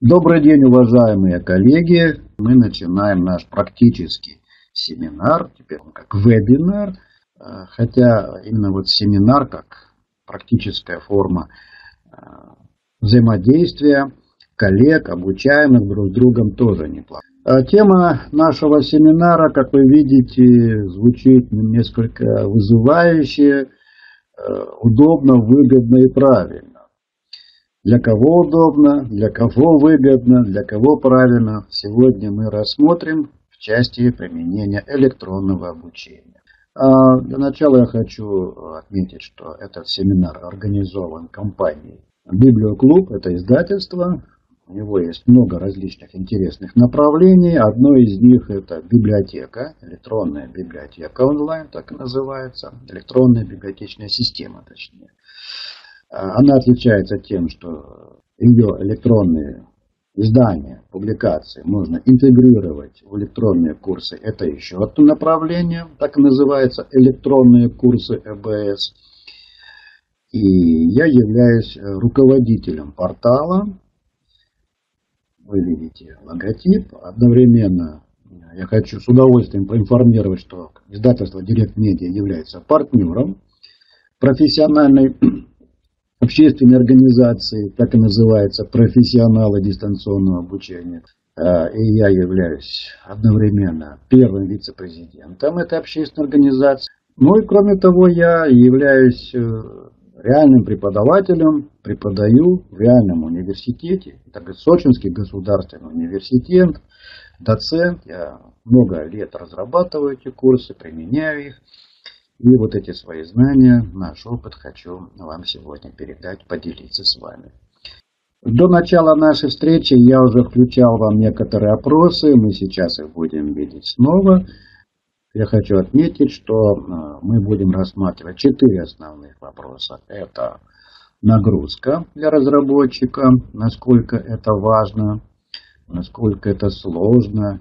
Добрый день, уважаемые коллеги. Мы начинаем наш практический семинар, теперь он как вебинар, хотя именно вот семинар как практическая форма взаимодействия коллег, обучаемых друг с другом, тоже неплохо. Тема нашего семинара, как вы видите, звучит несколько вызывающе, удобно, выгодно и правильно. Для кого удобно, для кого выгодно, для кого правильно, сегодня мы рассмотрим в части применения электронного обучения. Для начала я хочу отметить, что этот семинар организован компанией Библиоклуб, это издательство. У него есть много различных интересных направлений. Одно из них это библиотека, электронная библиотека онлайн, так и называется, электронная библиотечная система точнее. Она отличается тем, что ее электронные издания, публикации можно интегрировать в электронные курсы. Это еще одно направление, так и называется электронные курсы ЭБС. И я являюсь руководителем портала. Вы видите логотип. Одновременно я хочу с удовольствием поинформировать, что издательство Direct Media является партнером профессиональной общественной организации, так и называется, профессионалы дистанционного обучения. И я являюсь одновременно первым вице-президентом этой общественной организации. Ну и кроме того, я являюсь реальным преподавателем, преподаю в реальном университете. Это Сочинский государственный университет, доцент. Я много лет разрабатываю эти курсы, применяю их. И вот эти свои знания, наш опыт хочу вам сегодня передать, поделиться с вами. До начала нашей встречи я уже включал вам некоторые опросы, мы сейчас их будем видеть снова. Я хочу отметить, что мы будем рассматривать 4 основных вопроса. Это нагрузка для разработчика, насколько это важно, насколько это сложно,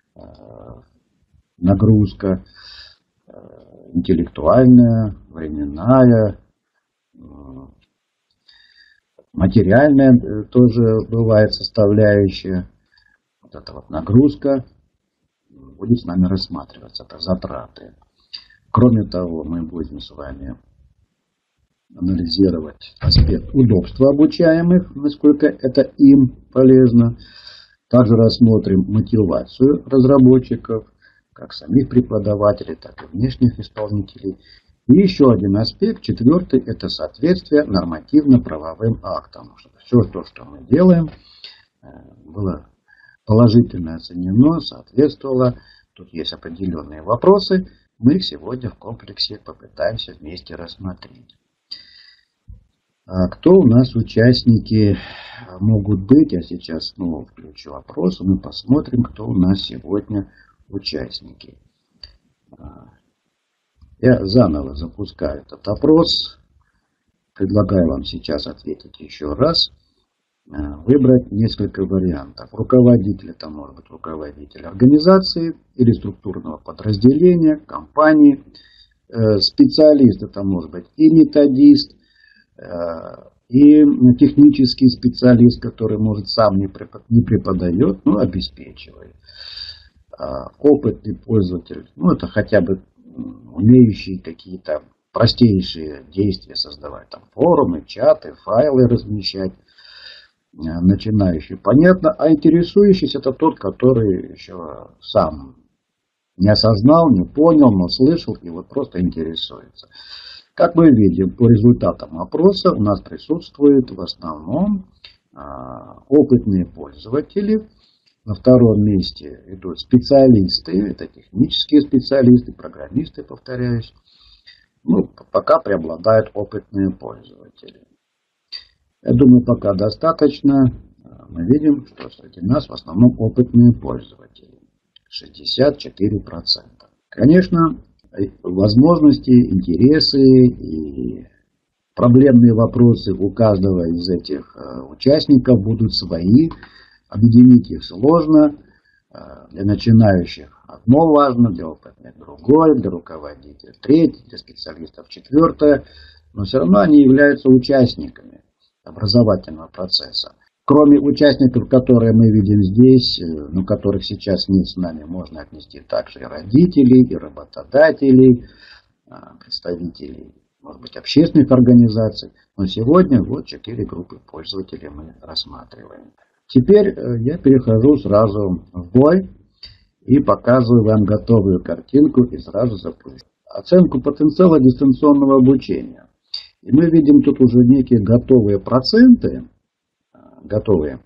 нагрузка интеллектуальная, временная, материальная тоже бывает составляющая. Вот эта вот нагрузка будет с нами рассматриваться, это затраты. Кроме того, мы будем с вами анализировать аспект удобства обучаемых, насколько это им полезно. Также рассмотрим мотивацию разработчиков, как самих преподавателей, так и внешних исполнителей. И еще один аспект, 4-й, это соответствие нормативно-правовым актам. Чтобы все то, что мы делаем, было положительно оценено, соответствовало. Тут есть определенные вопросы. Мы их сегодня в комплексе попытаемся вместе рассмотреть. Кто у нас участники могут быть? Я сейчас снова включу опрос, и мы посмотрим, кто у нас сегодня участники. Я заново запускаю этот опрос. Предлагаю вам сейчас ответить еще раз. Выбрать несколько вариантов. Руководитель, это может быть руководитель организации или структурного подразделения, компании. Специалист, это может быть и методист, и технический специалист, который может сам не преподает, но обеспечивает. Опытный пользователь, ну это хотя бы умеющий какие-то простейшие действия создавать, там форумы, чаты, файлы размещать, начинающий, понятно, а интересующийся это тот, который еще сам не осознал, не понял, но слышал и вот просто интересуется. Как мы видим, по результатам опроса у нас присутствуют в основном опытные пользователи. На втором месте идут специалисты, это технические специалисты, программисты, повторяюсь. Ну, пока преобладают опытные пользователи. Я думаю, пока достаточно. Мы видим, что среди нас в основном опытные пользователи. 64%. Конечно, возможности, интересы и проблемные вопросы у каждого из этих участников будут свои. Объединить их сложно. Для начинающих одно важно, для опытных другое, для руководителя третье, для специалистов четвертое. Но все равно они являются участниками образовательного процесса. Кроме участников, которые мы видим здесь, но которых сейчас нет с нами, можно отнести также и родителей, и работодателей, представителей, может быть, общественных организаций. Но сегодня вот 4 группы пользователей мы рассматриваем. Теперь я перехожу сразу в бой и показываю вам готовую картинку и сразу запущу. Оценку потенциала дистанционного обучения. И мы видим тут уже некие готовые проценты, готовые.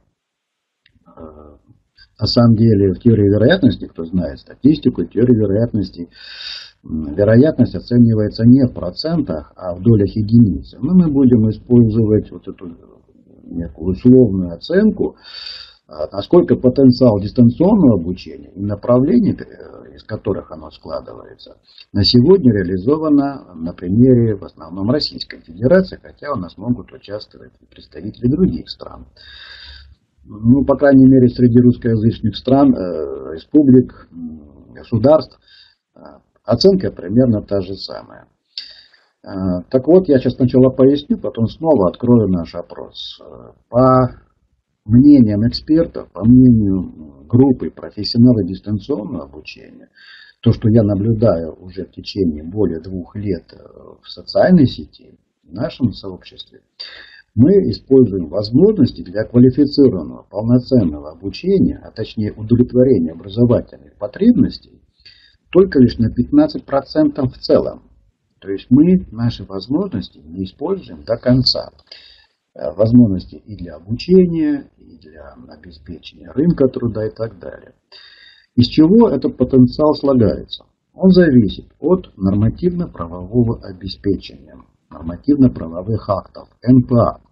На самом деле в теории вероятности, кто знает статистику, теорию вероятности, вероятность оценивается не в процентах, а в долях единицы. Но мы будем использовать вот эту некую условную оценку, насколько потенциал дистанционного обучения и направлений, из которых оно складывается, на сегодня реализовано на примере в основном Российской Федерации, хотя у нас могут участвовать и представители других стран. Ну, по крайней мере, среди русскоязычных стран, республик, государств, оценка примерно та же самая. Так вот, я сейчас сначала поясню, потом снова открою наш опрос. По мнениям экспертов, по мнению группы профессионалов дистанционного обучения, то, что я наблюдаю уже в течение более 2 лет в социальной сети, в нашем сообществе, мы используем возможности для квалифицированного, полноценного обучения, а точнее удовлетворения образовательных потребностей, только лишь на 15% в целом. То есть мы наши возможности не используем до конца. Возможности и для обучения, и для обеспечения рынка труда и так далее. Из чего этот потенциал слагается? Он зависит от нормативно-правового обеспечения, нормативно-правовых актов, НПА.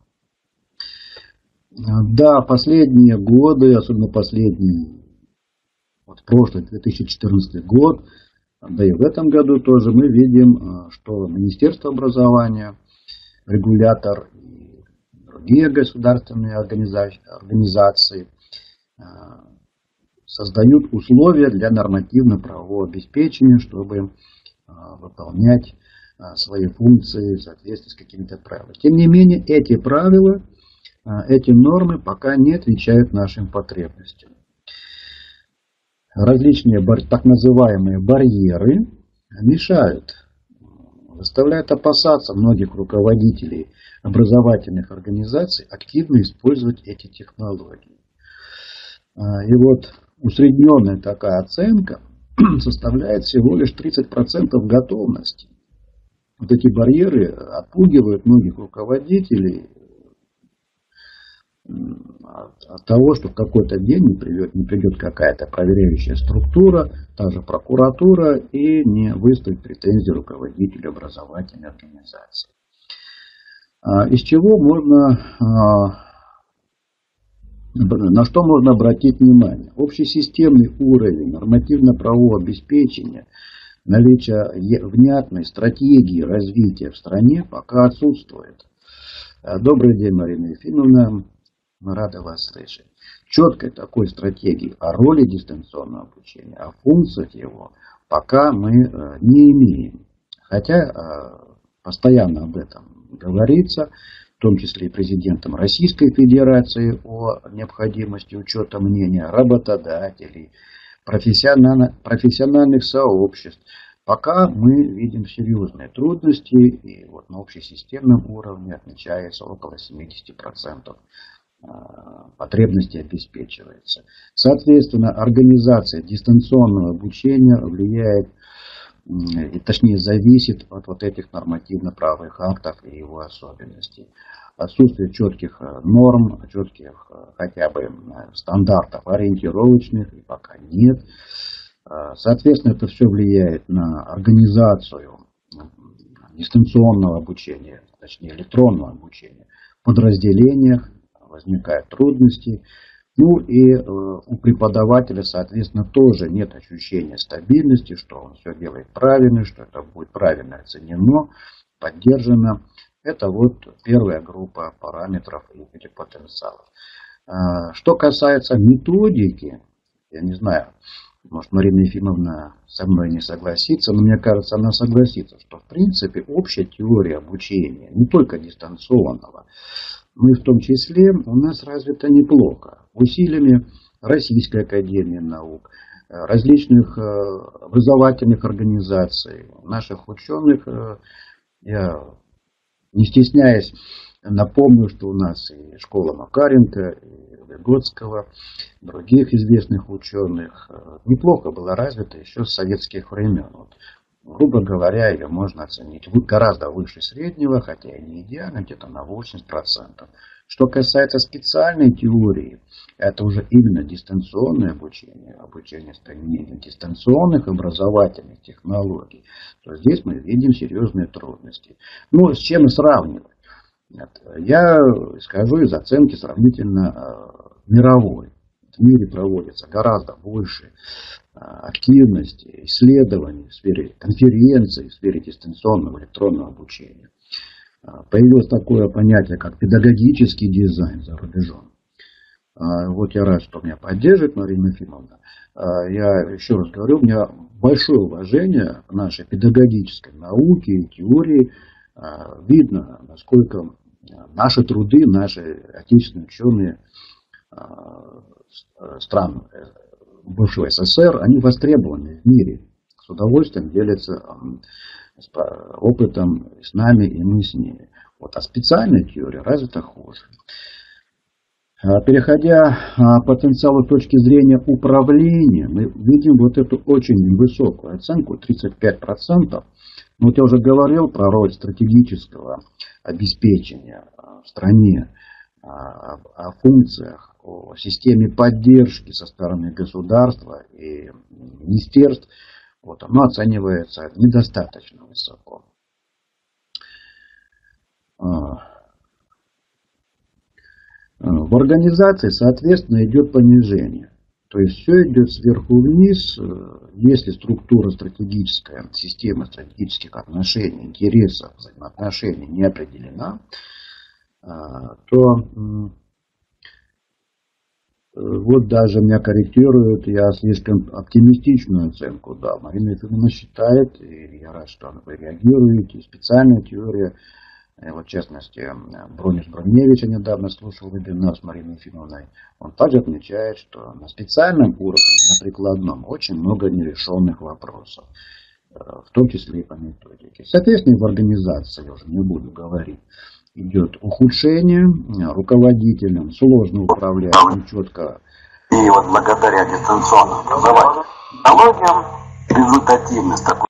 Да, последние годы, особенно последний, вот прошлый 2014 год, да и в этом году тоже мы видим, что Министерство образования, регулятор и другие государственные организации создают условия для нормативно-правового обеспечения, чтобы выполнять свои функции в соответствии с какими-то правилами. Тем не менее, эти правила, эти нормы пока не отвечают нашим потребностям. Различные так называемые барьеры мешают, заставляют опасаться многих руководителей образовательных организаций активно использовать эти технологии. И вот усредненная такая оценка составляет всего лишь 30% готовности. Вот эти барьеры отпугивают многих руководителей от того, что в какой-то день не придет какая-то проверяющая структура, та же прокуратура, и не выставит претензии руководителю образовательной организации. Из чего на что можно обратить внимание? Общесистемный уровень нормативно-правового обеспечения, наличие внятной стратегии развития в стране пока отсутствует. Добрый день, Марина Ефимовна. Мы рады вас слышать. Четкой такой стратегии о роли дистанционного обучения, о функциях его пока мы не имеем. Хотя постоянно об этом говорится, в том числе и президентом Российской Федерации, о необходимости учета мнения работодателей, профессиональных сообществ. Пока мы видим серьезные трудности, и вот на общесистемном уровне отмечается около 70% потребности обеспечивается. Соответственно, организация дистанционного обучения влияет, и точнее зависит от вот этих нормативно-правовых актов и его особенностей. Отсутствие четких норм, четких хотя бы стандартов ориентировочных и пока нет. Соответственно, это все влияет на организацию дистанционного обучения, точнее электронного обучения в подразделениях. Возникают трудности. Ну и у преподавателя, соответственно, тоже нет ощущения стабильности, что он все делает правильно, что это будет правильно оценено, поддержано. Это вот первая группа параметров или потенциалов. Что касается методики, я не знаю, может, Марина Ефимовна со мной не согласится, но мне кажется, она согласится, что в принципе общая теория обучения, не только дистанционного, мы в том числе, у нас развито неплохо. Усилиями Российской академии наук, различных образовательных организаций, наших ученых, я не стесняясь, напомню, что у нас и школа Макаренко, и Выгодского, других известных ученых неплохо была развита еще с советских времен. Вот, грубо говоря, ее можно оценить гораздо выше среднего, хотя и не идеально, где-то на 80%. Что касается специальной теории, это уже именно дистанционное обучение, обучение с применением дистанционных образовательных технологий, то здесь мы видим серьезные трудности. Ну, с чем сравнивать? Я скажу из оценки сравнительно мировой. В мире проводится гораздо больше активности, исследований в сфере конференций, в сфере дистанционного электронного обучения. Появилось такое понятие, как педагогический дизайн за рубежом. Вот я рад, что меня поддерживает Марина Ефимовна. Я еще раз говорю, у меня большое уважение к нашей педагогической науке и теории. Видно, насколько наши труды, наши отечественные ученые стран бывшего СССР, они востребованы в мире. С удовольствием делятся опытом с нами и мы с ними. Вот, а специальная теория развита хуже. Переходя к потенциалу с точки зрения управления, мы видим вот эту очень высокую оценку, 35%. Вот я уже говорил про роль стратегического обеспечения в стране, о функциях, о системе поддержки со стороны государства и министерств. Вот, оно оценивается недостаточно высоко. В организации, соответственно, идет понижение. То есть все идет сверху вниз. Если структура стратегическая, система стратегических отношений, интересов, взаимоотношений не определена, то вот даже меня корректируют, я слишком оптимистичную оценку дал. Марина Ефимовна считает, и я рад, что вы реагируете, специальная теория. Вот, в частности, Бронис Броневич, я недавно слушал вебинар с Мариной Ефимовной. Он также отмечает, что на специальном уровне, на прикладном, очень много нерешенных вопросов, в том числе и по методике. Соответственно, в организации, я уже не буду говорить, идет ухудшение, руководителям сложно управлять, нечетко. И вот благодаря дистанционному образованию, технологиям, результативность такой.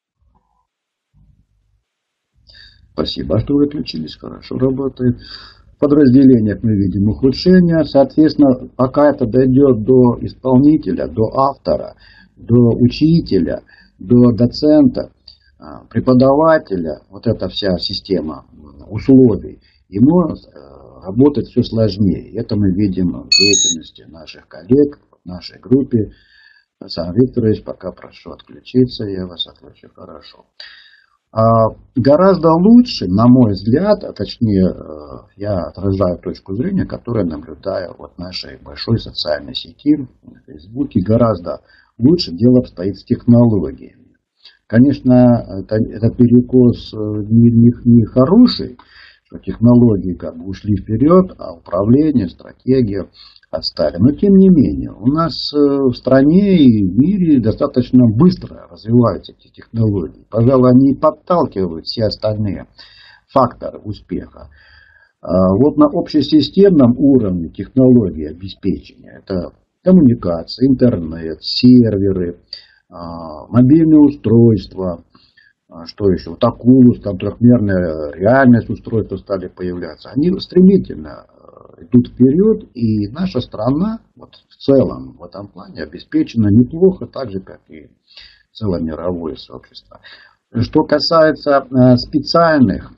Спасибо, что выключились, хорошо работает. В подразделениях мы видим ухудшение. Соответственно, пока это дойдет до исполнителя, до автора, до учителя, до доцента, преподавателя, вот эта вся система условий, ему работать все сложнее. Это мы видим в деятельности наших коллег, в нашей группе. Александр Викторович, пока прошу отключиться, я вас отключу, хорошо. Гораздо лучше, на мой взгляд, а точнее я отражаю точку зрения, которую наблюдаю от нашей большой социальной сети в Фейсбуке, гораздо лучше дело обстоит с технологиями. Конечно, этот перекос не хороший, что технологии как бы ушли вперед, а управление, стратегия отстали. Но тем не менее, у нас в стране и в мире достаточно быстро развиваются эти технологии. Пожалуй, они подталкивают все остальные факторы успеха. Вот на общесистемном уровне технологии обеспечения, это коммуникация, интернет, серверы, мобильные устройства, что еще, вот Oculus, там трехмерная реальность устройства стали появляться. Они стремительно идут вперед, и наша страна вот, в целом в этом плане обеспечена неплохо, так же, как и целое мировое сообщество. Что касается специальных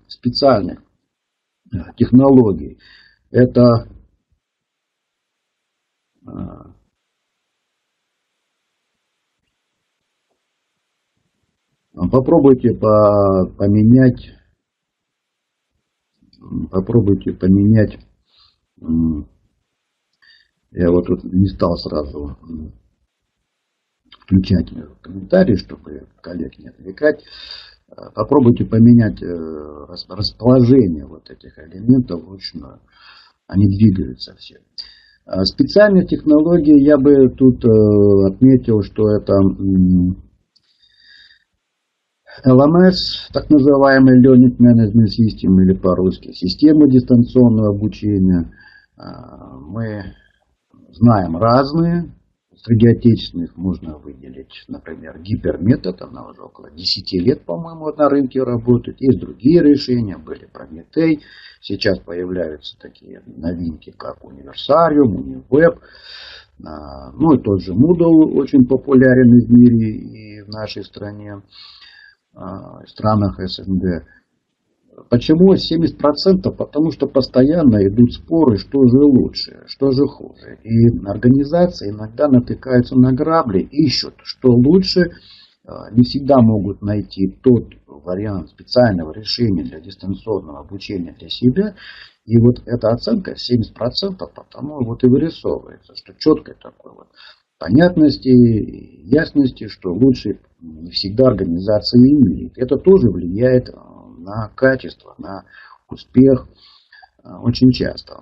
технологий, это попробуйте поменять. Я вот тут не стал сразу включать комментарии, чтобы коллег не отвлекать. Попробуйте поменять расположение вот этих элементов вручную. они двигаются все. Специальные технологии я бы тут отметил, что это LMS, так называемый Learning Management System, или по-русски система дистанционного обучения. Мы знаем разные. Среди отечественных можно выделить, например, гиперметод, она уже около 10 лет, по-моему, на рынке работает. Есть другие решения, были Прометей. Сейчас появляются такие новинки, как Универсариум, Унивеб. Ну и тот же Moodle очень популярен в мире и в нашей стране, в странах СНГ. Почему 70%? Потому что постоянно идут споры, что же лучше, что же хуже. И организации иногда натыкаются на грабли, ищут, что лучше, не всегда могут найти тот вариант специального решения для дистанционного обучения для себя. И вот эта оценка 70%, потому вот и вырисовывается, что четкой такой вот понятности, ясности, что лучше не всегда организации имеют. Это тоже влияет на качество, на успех очень часто.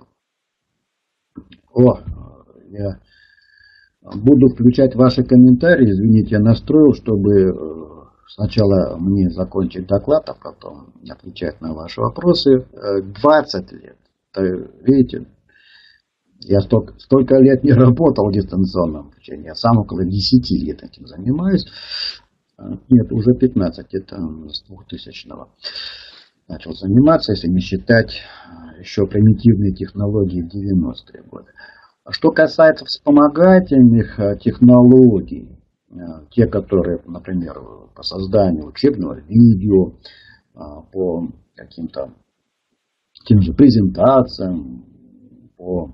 Я буду включать ваши комментарии. Извините, я настроил, чтобы сначала мне закончить доклад, а потом отвечать на ваши вопросы. 20 лет. Видите, я столько лет не работал в дистанционном обучении. Я сам около 10 лет этим занимаюсь. Нет, уже 15, это с 2000-го начал заниматься, если не считать еще примитивные технологии в 90-е годы. Что касается вспомогательных технологий, те, которые, например, по созданию учебного видео, по каким-то тем же презентациям, по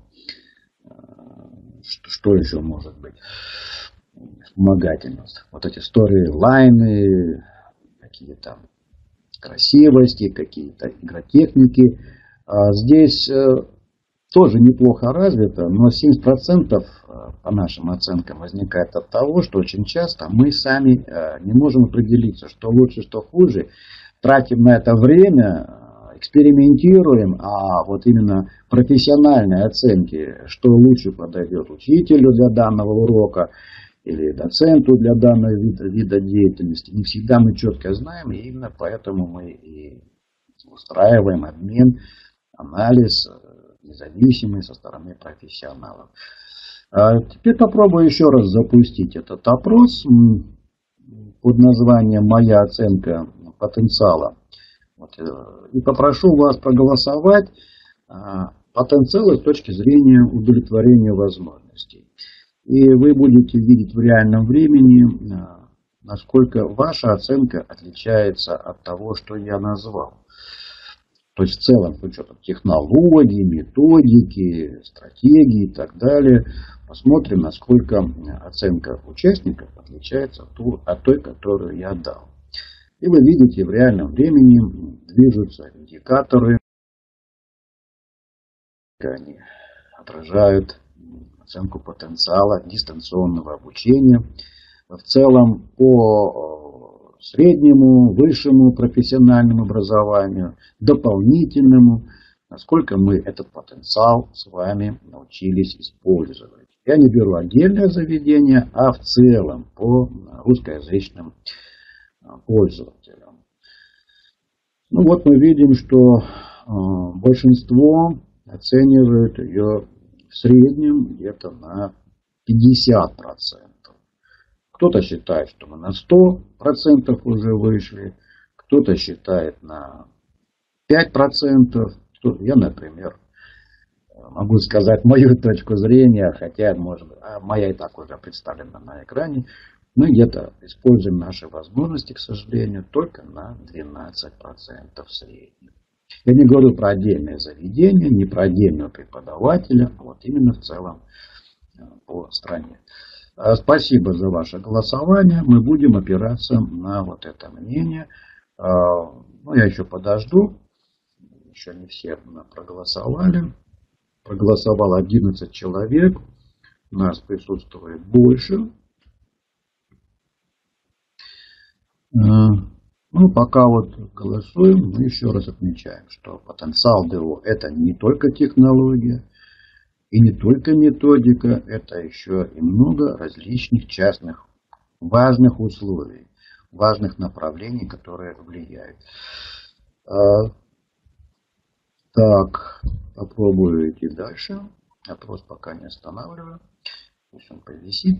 что еще может быть вспомогательность. Вот эти сторилайны, какие-то красивости, какие-то игротехники. Здесь тоже неплохо развито, но 70% по нашим оценкам возникает от того, что очень часто мы сами не можем определиться, что лучше, что хуже. Тратим на это время, экспериментируем, а вот именно профессиональные оценки, что лучше подойдет учителю для данного урока или доценту для данного вида деятельности, не всегда мы четко знаем, и именно поэтому мы и устраиваем обмен, анализ независимый со стороны профессионалов. Теперь попробую еще раз запустить этот опрос под названием «Моя оценка потенциала». И попрошу вас проголосовать потенциалы с точки зрения удовлетворения возможностей. И вы будете видеть в реальном времени, насколько ваша оценка отличается от того, что я назвал. То есть в целом, с учетом технологий, методики, стратегии и так далее, посмотрим, насколько оценка участников отличается от той, которую я дал. И вы видите, в реальном времени движутся индикаторы, они отражают оценку потенциала дистанционного обучения. В целом по среднему, высшему профессиональному образованию, дополнительному, насколько мы этот потенциал с вами научились использовать. Я не беру отдельное заведение, а в целом по русскоязычным пользователям. Ну вот мы видим, что большинство оценивают ее в среднем где-то на 50%. Кто-то считает, что мы на 100% уже вышли, кто-то считает на 5%. Я, например, могу сказать мою точку зрения, хотя, может быть, моя и так уже представлена на экране. Мы где-то используем наши возможности, к сожалению, только на 12% в среднем. Я не говорю про отдельное заведение, не про отдельного преподавателя, а вот именно в целом по стране. Спасибо за ваше голосование. Мы будем опираться на вот это мнение. Ну, я еще подожду. Еще не все проголосовали. Проголосовало 11 человек. У нас присутствует больше. Ну, Ну, пока вот голосуем, мы еще раз отмечаем, что потенциал ДО это не только технология и не только методика, это еще и много различных частных важных условий, важных направлений, которые влияют. Так, попробую идти дальше. Опрос пока не останавливаю. Пусть он повисит.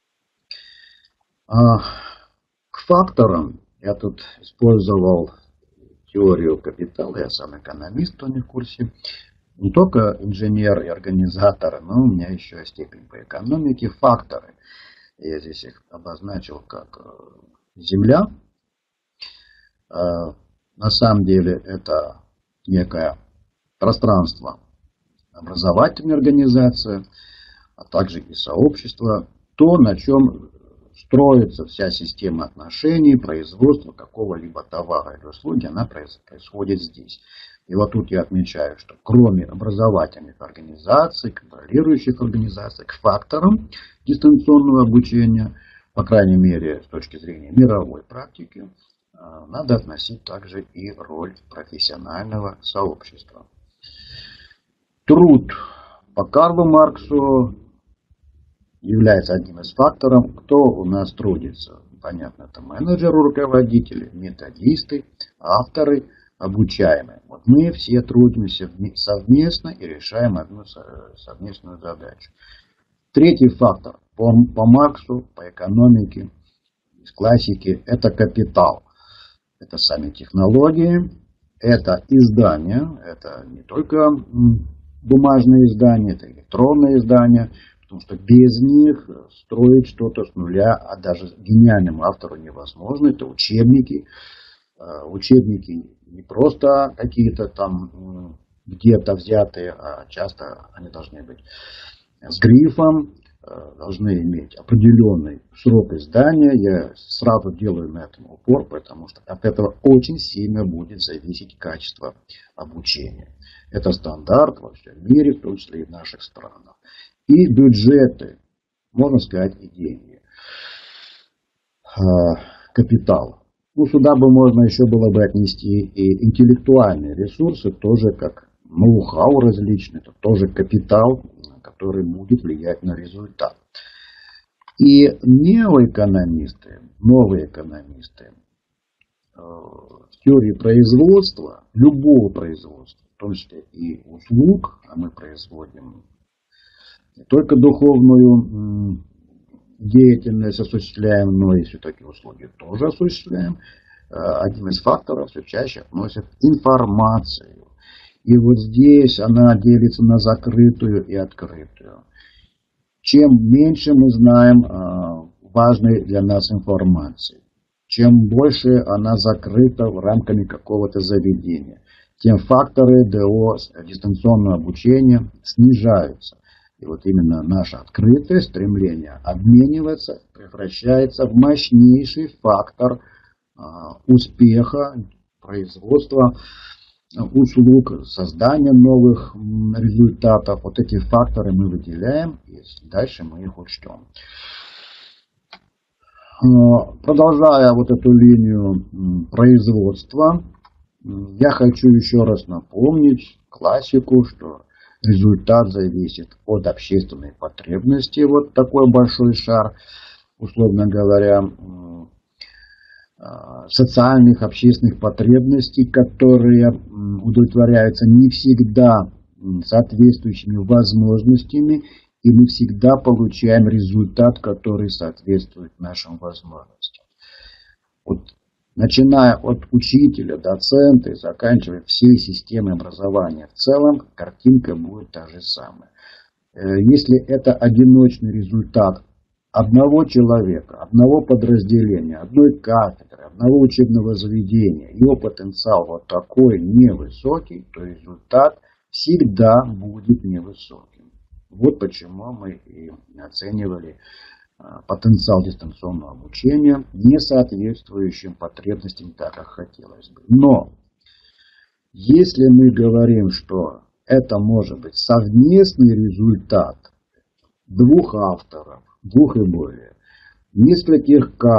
К факторам я тут использовал теорию капитала. Я сам экономист, кто не в курсе. Не только инженер и организатор, но у меня еще и степень по экономике. Факторы. Я здесь их обозначил как Земля. На самом деле это некое пространство, образовательная организация, а также и сообщество. То, на чем строится вся система отношений, производства какого-либо товара или услуги, она происходит здесь. И вот тут я отмечаю, что кроме образовательных организаций, контролирующих организаций, к факторам дистанционного обучения, по крайней мере с точки зрения мировой практики, надо относить также и роль профессионального сообщества. Труд по Карлу Марксу является одним из факторов, кто у нас трудится. Понятно, это менеджеры, руководители, методисты, авторы, обучаемые. Вот мы все трудимся совместно и решаем одну совместную задачу. Третий фактор по Марксу, по экономике, из классики, это капитал. Это сами технологии, это издания, это не только бумажные издания, это электронные издания, потому что без них строить что-то с нуля, а даже гениальному автору невозможно. Это учебники. Учебники не просто какие-то там где-то взятые, а часто они должны быть с грифом, должны иметь определенный срок издания. Я сразу делаю на этом упор, потому что от этого очень сильно будет зависеть качество обучения. Это стандарт во всем мире, в том числе и в наших странах. И бюджеты, можно сказать, и деньги. Капитал. Ну, сюда бы можно еще было бы отнести и интеллектуальные ресурсы, тоже как ноу-хау различный, это тоже капитал, который будет влиять на результат. И неоэкономисты, новые экономисты в теории производства, любого производства, в том числе и услуг, а мы производим не только духовную деятельность осуществляем, но и все-таки услуги тоже осуществляем. Один из факторов все чаще относят информацию. И вот здесь она делится на закрытую и открытую. Чем меньше мы знаем важной для нас информации, чем больше она закрыта рамками какого-то заведения, тем факторы ДО дистанционного обучения снижаются. И вот именно наше открытое стремление обмениваться превращается в мощнейший фактор успеха, производства услуг, создания новых результатов. Вот эти факторы мы выделяем, и дальше мы их учтем. Продолжая вот эту линию производства, я хочу еще раз напомнить классику, что результат зависит от общественной потребности. Вот такой большой шар, условно говоря, социальных, общественных потребностей, которые удовлетворяются не всегда соответствующими возможностями, и мы всегда получаем результат, который соответствует нашим возможностям. Вот, начиная от учителя, доцента и заканчивая всей системой образования в целом, картинка будет та же самая. Если это одиночный результат одного человека, одного подразделения, одной кафедры, одного учебного заведения, его потенциал вот такой невысокий, то результат всегда будет невысоким. Вот почему мы и оценивали потенциал дистанционного обучения не соответствующим потребностям так, как хотелось бы. Но если мы говорим, что это может быть совместный результат двух авторов, двух и более, нескольких кафедр,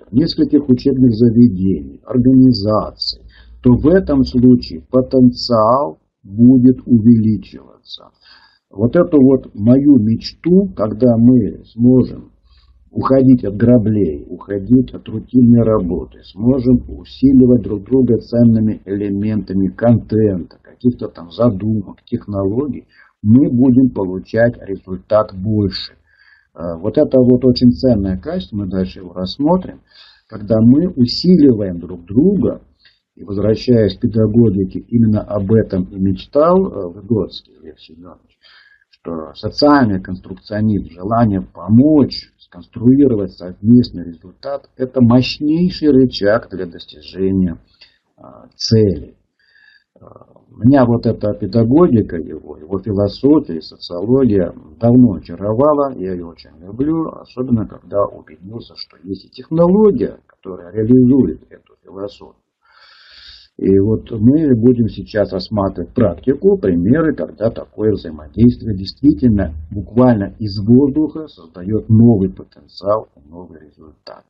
директор нескольких учебных заведений, организаций, то в этом случае потенциал будет увеличиваться. Вот эту вот мою мечту, когда мы сможем уходить от граблей, уходить от рутинной работы, сможем усиливать друг друга ценными элементами контента, каких-то там задумок, технологий, мы будем получать результат больше. Вот это вот очень ценное качество, мы дальше его рассмотрим, когда мы усиливаем друг друга, и возвращаясь к педагогике, именно об этом и мечтал Выгодский Лев Семенович, что социальный конструкционизм, желание помочь, сконструировать совместный результат, это мощнейший рычаг для достижения цели. Меня вот эта педагогика его философия, социология давно очаровала, я ее очень люблю, особенно когда убедился, что есть и технология, которая реализует эту философию. И вот мы будем сейчас рассматривать практику, примеры, когда такое взаимодействие действительно буквально из воздуха создает новый потенциал и новый результат.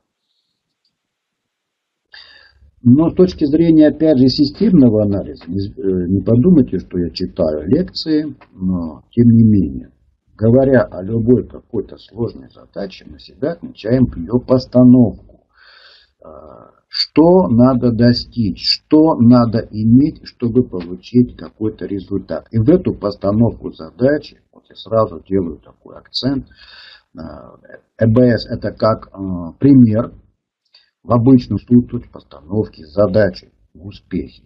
Но с точки зрения, опять же, системного анализа, не подумайте, что я читаю лекции, но тем не менее, говоря о любой какой-то сложной задаче, мы всегда отмечаем ее постановку. Что надо достичь, что надо иметь, чтобы получить какой-то результат. И в эту постановку задачи, вот я сразу делаю такой акцент, ЭБС это как пример в обычном случае постановки задачи в успехе.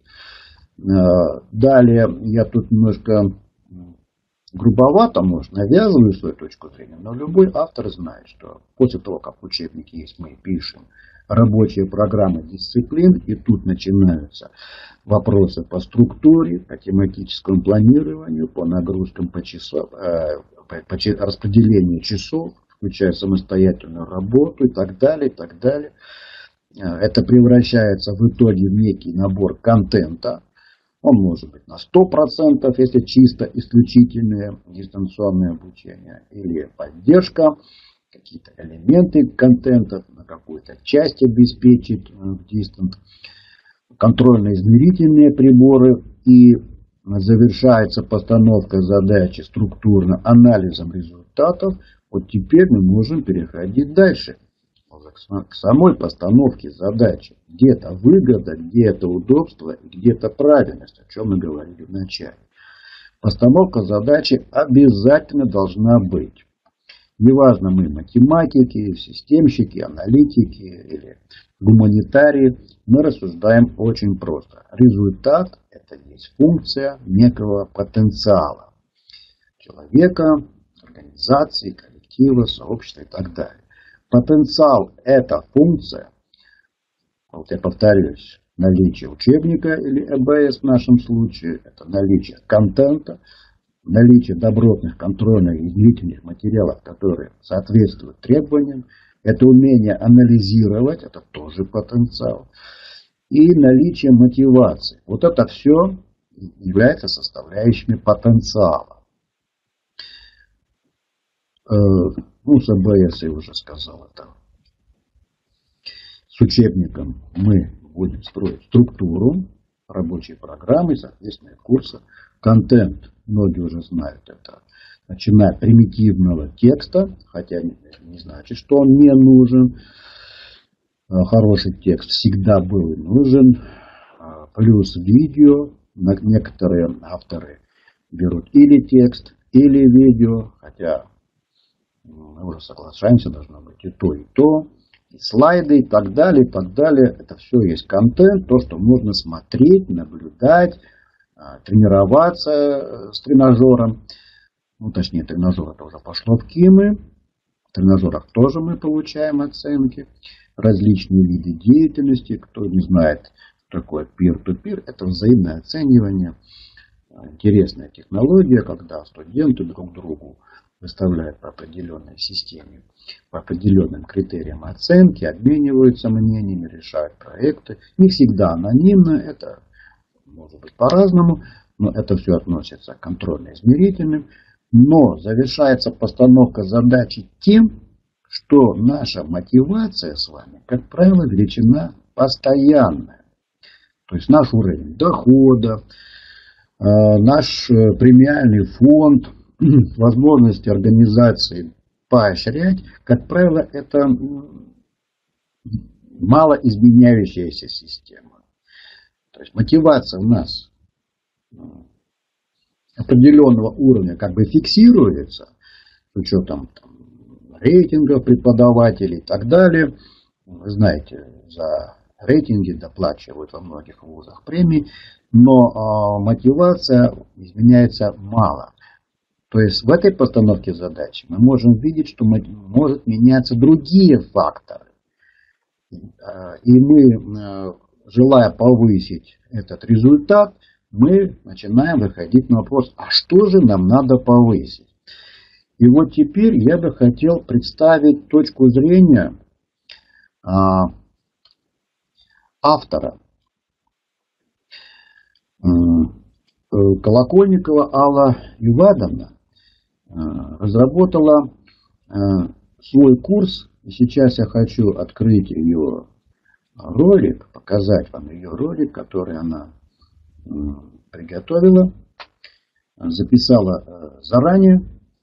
Далее я тут немножко грубовато, может, навязываю свою точку зрения, но любой автор знает, что после того, как учебники есть, мы пишем рабочие программы дисциплин, и тут начинаются вопросы по структуре, по тематическому планированию, по нагрузкам, по распределению часов, включая самостоятельную работу и так далее, и так далее. Это превращается в итоге в некий набор контента. Он может быть на 100%, если чисто исключительное дистанционное обучение, или поддержка, какие-то элементы контента, на какую-то часть обеспечить дистант, контрольно-измерительные приборы, и завершается постановка задачи структурно анализом результатов. Вот теперь мы можем переходить дальше, к самой постановке задачи. Где-то выгода, где-то удобство, где-то правильность, о чем мы говорили в начале. Постановка задачи обязательно должна быть. Неважно, мы математики, системщики, аналитики или гуманитарии, мы рассуждаем очень просто. Результат – это есть функция некого потенциала человека, организации, коллектива, сообщества и так далее. Потенциал – это функция, вот я повторюсь, наличие учебника или ЭБС в нашем случае, это наличие контента, наличие добротных контрольных и длительных материалов, которые соответствуют требованиям, это умение анализировать, это тоже потенциал, и наличие мотивации. Вот это все является составляющими потенциала. Ну, с АБС я уже сказал это. С учебником мы будем строить структуру, рабочие программы, соответственно, курсы. Контент, многие уже знают это, начиная от примитивного текста, хотя не значит, что он не нужен. Хороший текст всегда был и нужен. Плюс видео. Некоторые авторы берут или текст, или видео, хотя мы уже соглашаемся, должно быть и то, и слайды, и так далее, и так далее. Это все есть контент, то, что можно смотреть, наблюдать, тренироваться с тренажером. Ну, точнее, тренажер это уже пошло в КИМы. В тренажерах тоже мы получаем оценки. Различные виды деятельности. Кто не знает, что такое peer-to-peer, это взаимное оценивание. Интересная технология, когда студенты друг другу выставляют по определенной системе, по определенным критериям оценки, обмениваются мнениями, решают проекты. Не всегда анонимно, это может быть по-разному, но это все относится к контрольно-измерительным. Но завершается постановка задачи тем, что наша мотивация с вами, как правило, величина постоянная. То есть наш уровень дохода, наш премиальный фонд, возможности организации поощрять, как правило, это малоизменяющаяся система. То есть мотивация у нас определенного уровня как бы фиксируется, с учетом рейтингов преподавателей и так далее. Вы знаете, за рейтинги доплачивают во многих вузах премии, но мотивация изменяется мало. То есть в этой постановке задачи мы можем видеть, что может меняться другие факторы. И мы, желая повысить этот результат, мы начинаем выходить на вопрос, а что же нам надо повысить? И вот теперь я бы хотел представить точку зрения автора. Колокольникова Алла Ювадовна разработала свой курс. И сейчас я хочу открыть ее ролик, показать вам ее ролик, который она приготовила, записала заранее.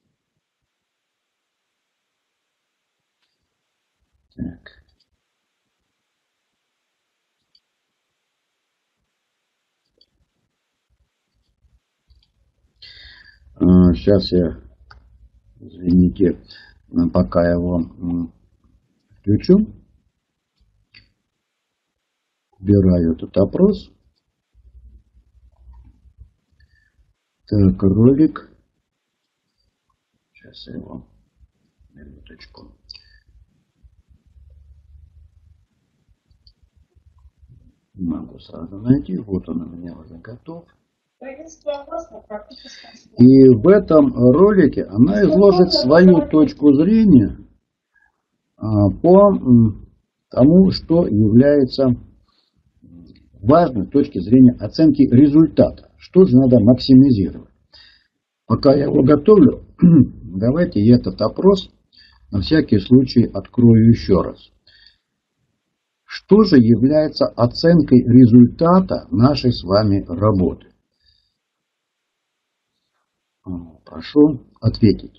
Так. Сейчас я, извините, пока его включу. Убираю этот опрос. Так, ролик. Сейчас я его, минуточку. Не могу сразу найти. Вот он у меня уже готов. И в этом ролике она изложит свою точку зрения по тому, что является важной с точки зрения оценки результата. Что же надо максимизировать? Пока я его готовлю, давайте я этот опрос на всякий случай открою еще раз. Что же является оценкой результата нашей с вами работы? Прошу ответить.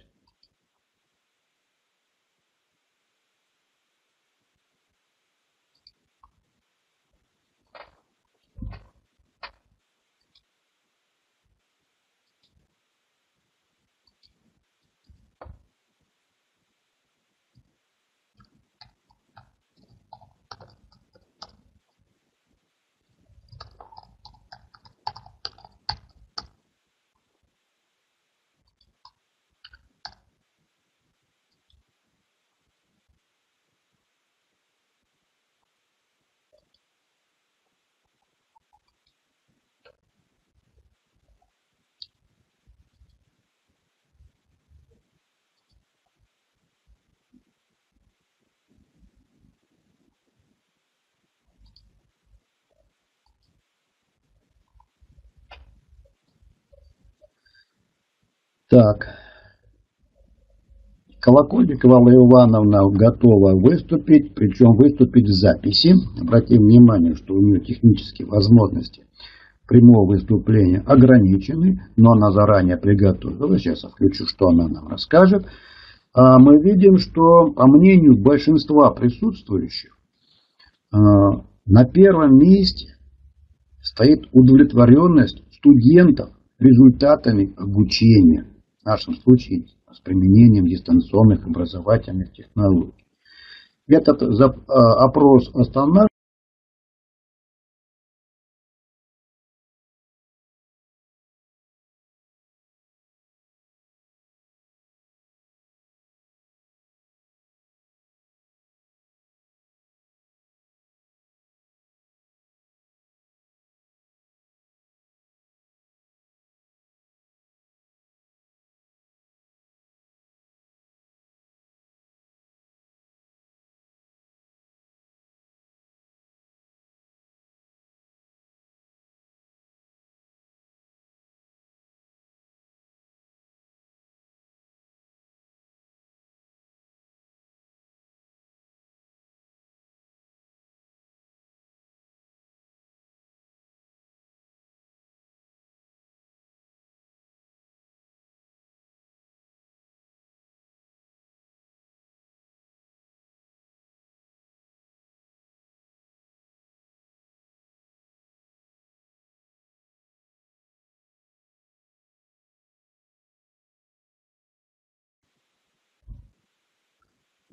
Так, Колокольникова Алла Ивановна готова выступить, причем выступить в записи. Обратим внимание, что у нее технические возможности прямого выступления ограничены, но она заранее приготовилась. Сейчас я включу, что она нам расскажет. Мы видим, что, по мнению большинства присутствующих, на первом месте стоит удовлетворенность студентов результатами обучения. В нашем случае с применением дистанционных образовательных технологий. Этот опрос останавливается.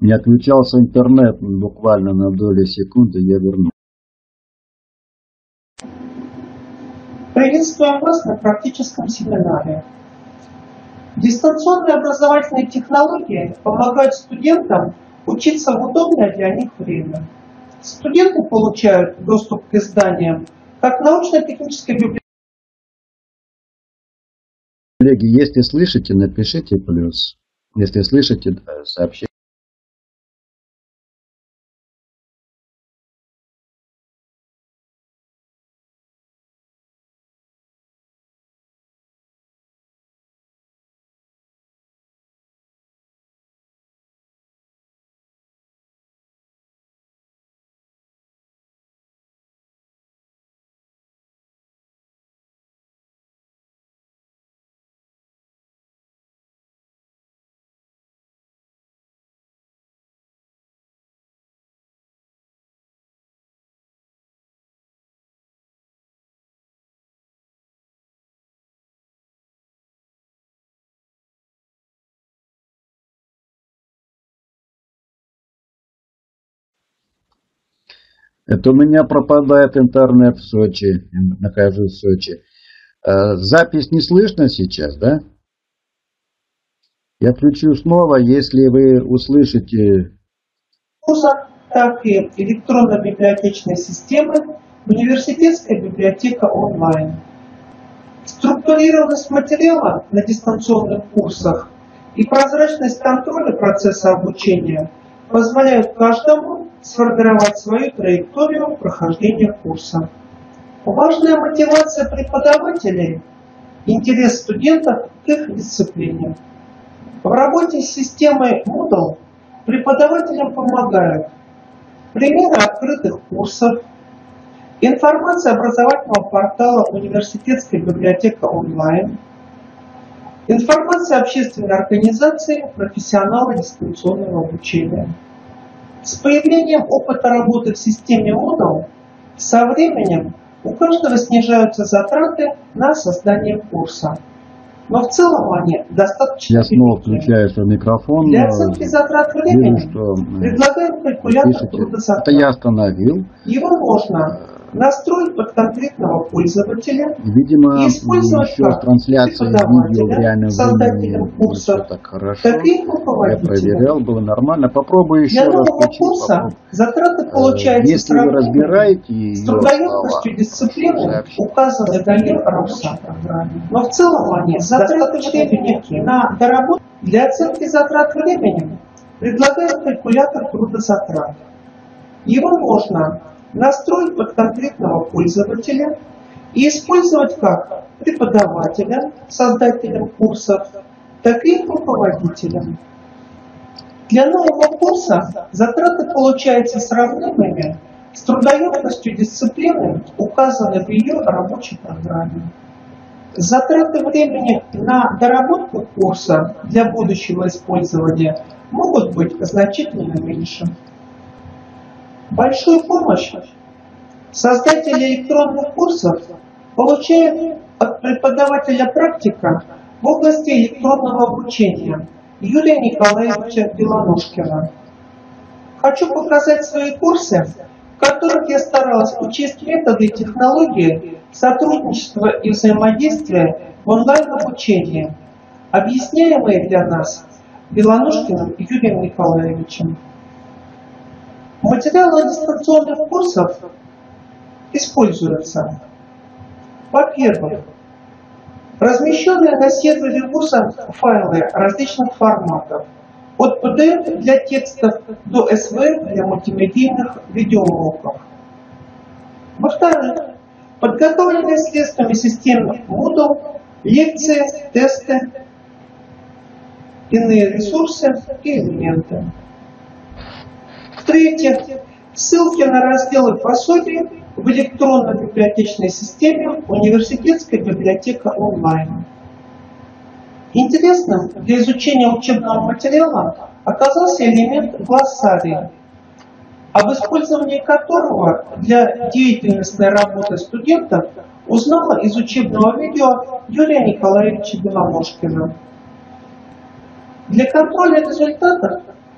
Не отключался интернет буквально на долю секунды, я вернулся. Приветствуем вас на практическом семинаре. Дистанционные образовательные технологии помогают студентам учиться в удобное для них время. Студенты получают доступ к изданиям как научно-технической библиотеки. Коллеги, если слышите, напишите плюс. Если слышите, сообщите. Это у меня пропадает интернет в Сочи. Нахожусь в Сочи. Запись не слышно сейчас, да? Я включу снова, если вы услышите. Так и электронно-библиотечной системы университетская библиотека онлайн. Структурированность материала на дистанционных курсах и прозрачность контроля процесса обучения позволяют каждому сформировать свою траекторию прохождения курса. Важная мотивация преподавателей – интерес студентов к их дисциплине. В работе с системой Moodle преподавателям помогают примеры открытых курсов, информация образовательного портала университетской библиотека онлайн, информация общественной организации профессионалы дистанционного обучения. С появлением опыта работы в системе Moodle со временем у каждого снижаются затраты на создание курса. Но в целом они достаточно. Я снова включаю свой микрофон. Для оценки затрат времени предлагаем калькулятор трудозатрат. Это я остановил. Его можно настроить под конкретного пользователя, видимо, и использовать еще с трансляцией видео в реальном времени курса, все так хорошо. Так и я проверял, было нормально. Попробую еще для раз нового включить. курса затраты получаются если вы разбираете с трудоемкостью дисциплины, указанной в курса. Но в целом они затраты времени на доработку. Для оценки затрат времени предлагаем калькулятор трудозатрат. Его можно настроить под конкретного пользователя и использовать как преподавателя, создателем курсов, так и руководителем. Для нового курса затраты получаются сравнимыми с трудоемкостью дисциплины, указанной в ее рабочей программе. Затраты времени на доработку курса для будущего использования могут быть значительно меньше. Большую помощь создатели электронных курсов получают от преподавателя-практика в области электронного обучения Юрия Николаевича Белоножкина. Хочу показать свои курсы, в которых я старалась учесть методы и технологии сотрудничества и взаимодействия в онлайн-обучении, объясняемые для нас Белоножкиным Юрием Николаевичем. Материалы дистанционных курсов используются. Во-первых, размещенные на сервере курса файлы различных форматов, от PDF для текстов до SV для мультимедийных видеоуроков. Во-вторых, подготовленные средствами системы Moodle, лекции, тесты, иные ресурсы и элементы. В-третьих, ссылки на разделы пособий в электронно-библиотечной системе университетская библиотека онлайн. Интересным для изучения учебного материала оказался элемент глоссария, об использовании которого для деятельностной работы студентов узнала из учебного видео Юрия Николаевича Белоножкина. Для контроля результатов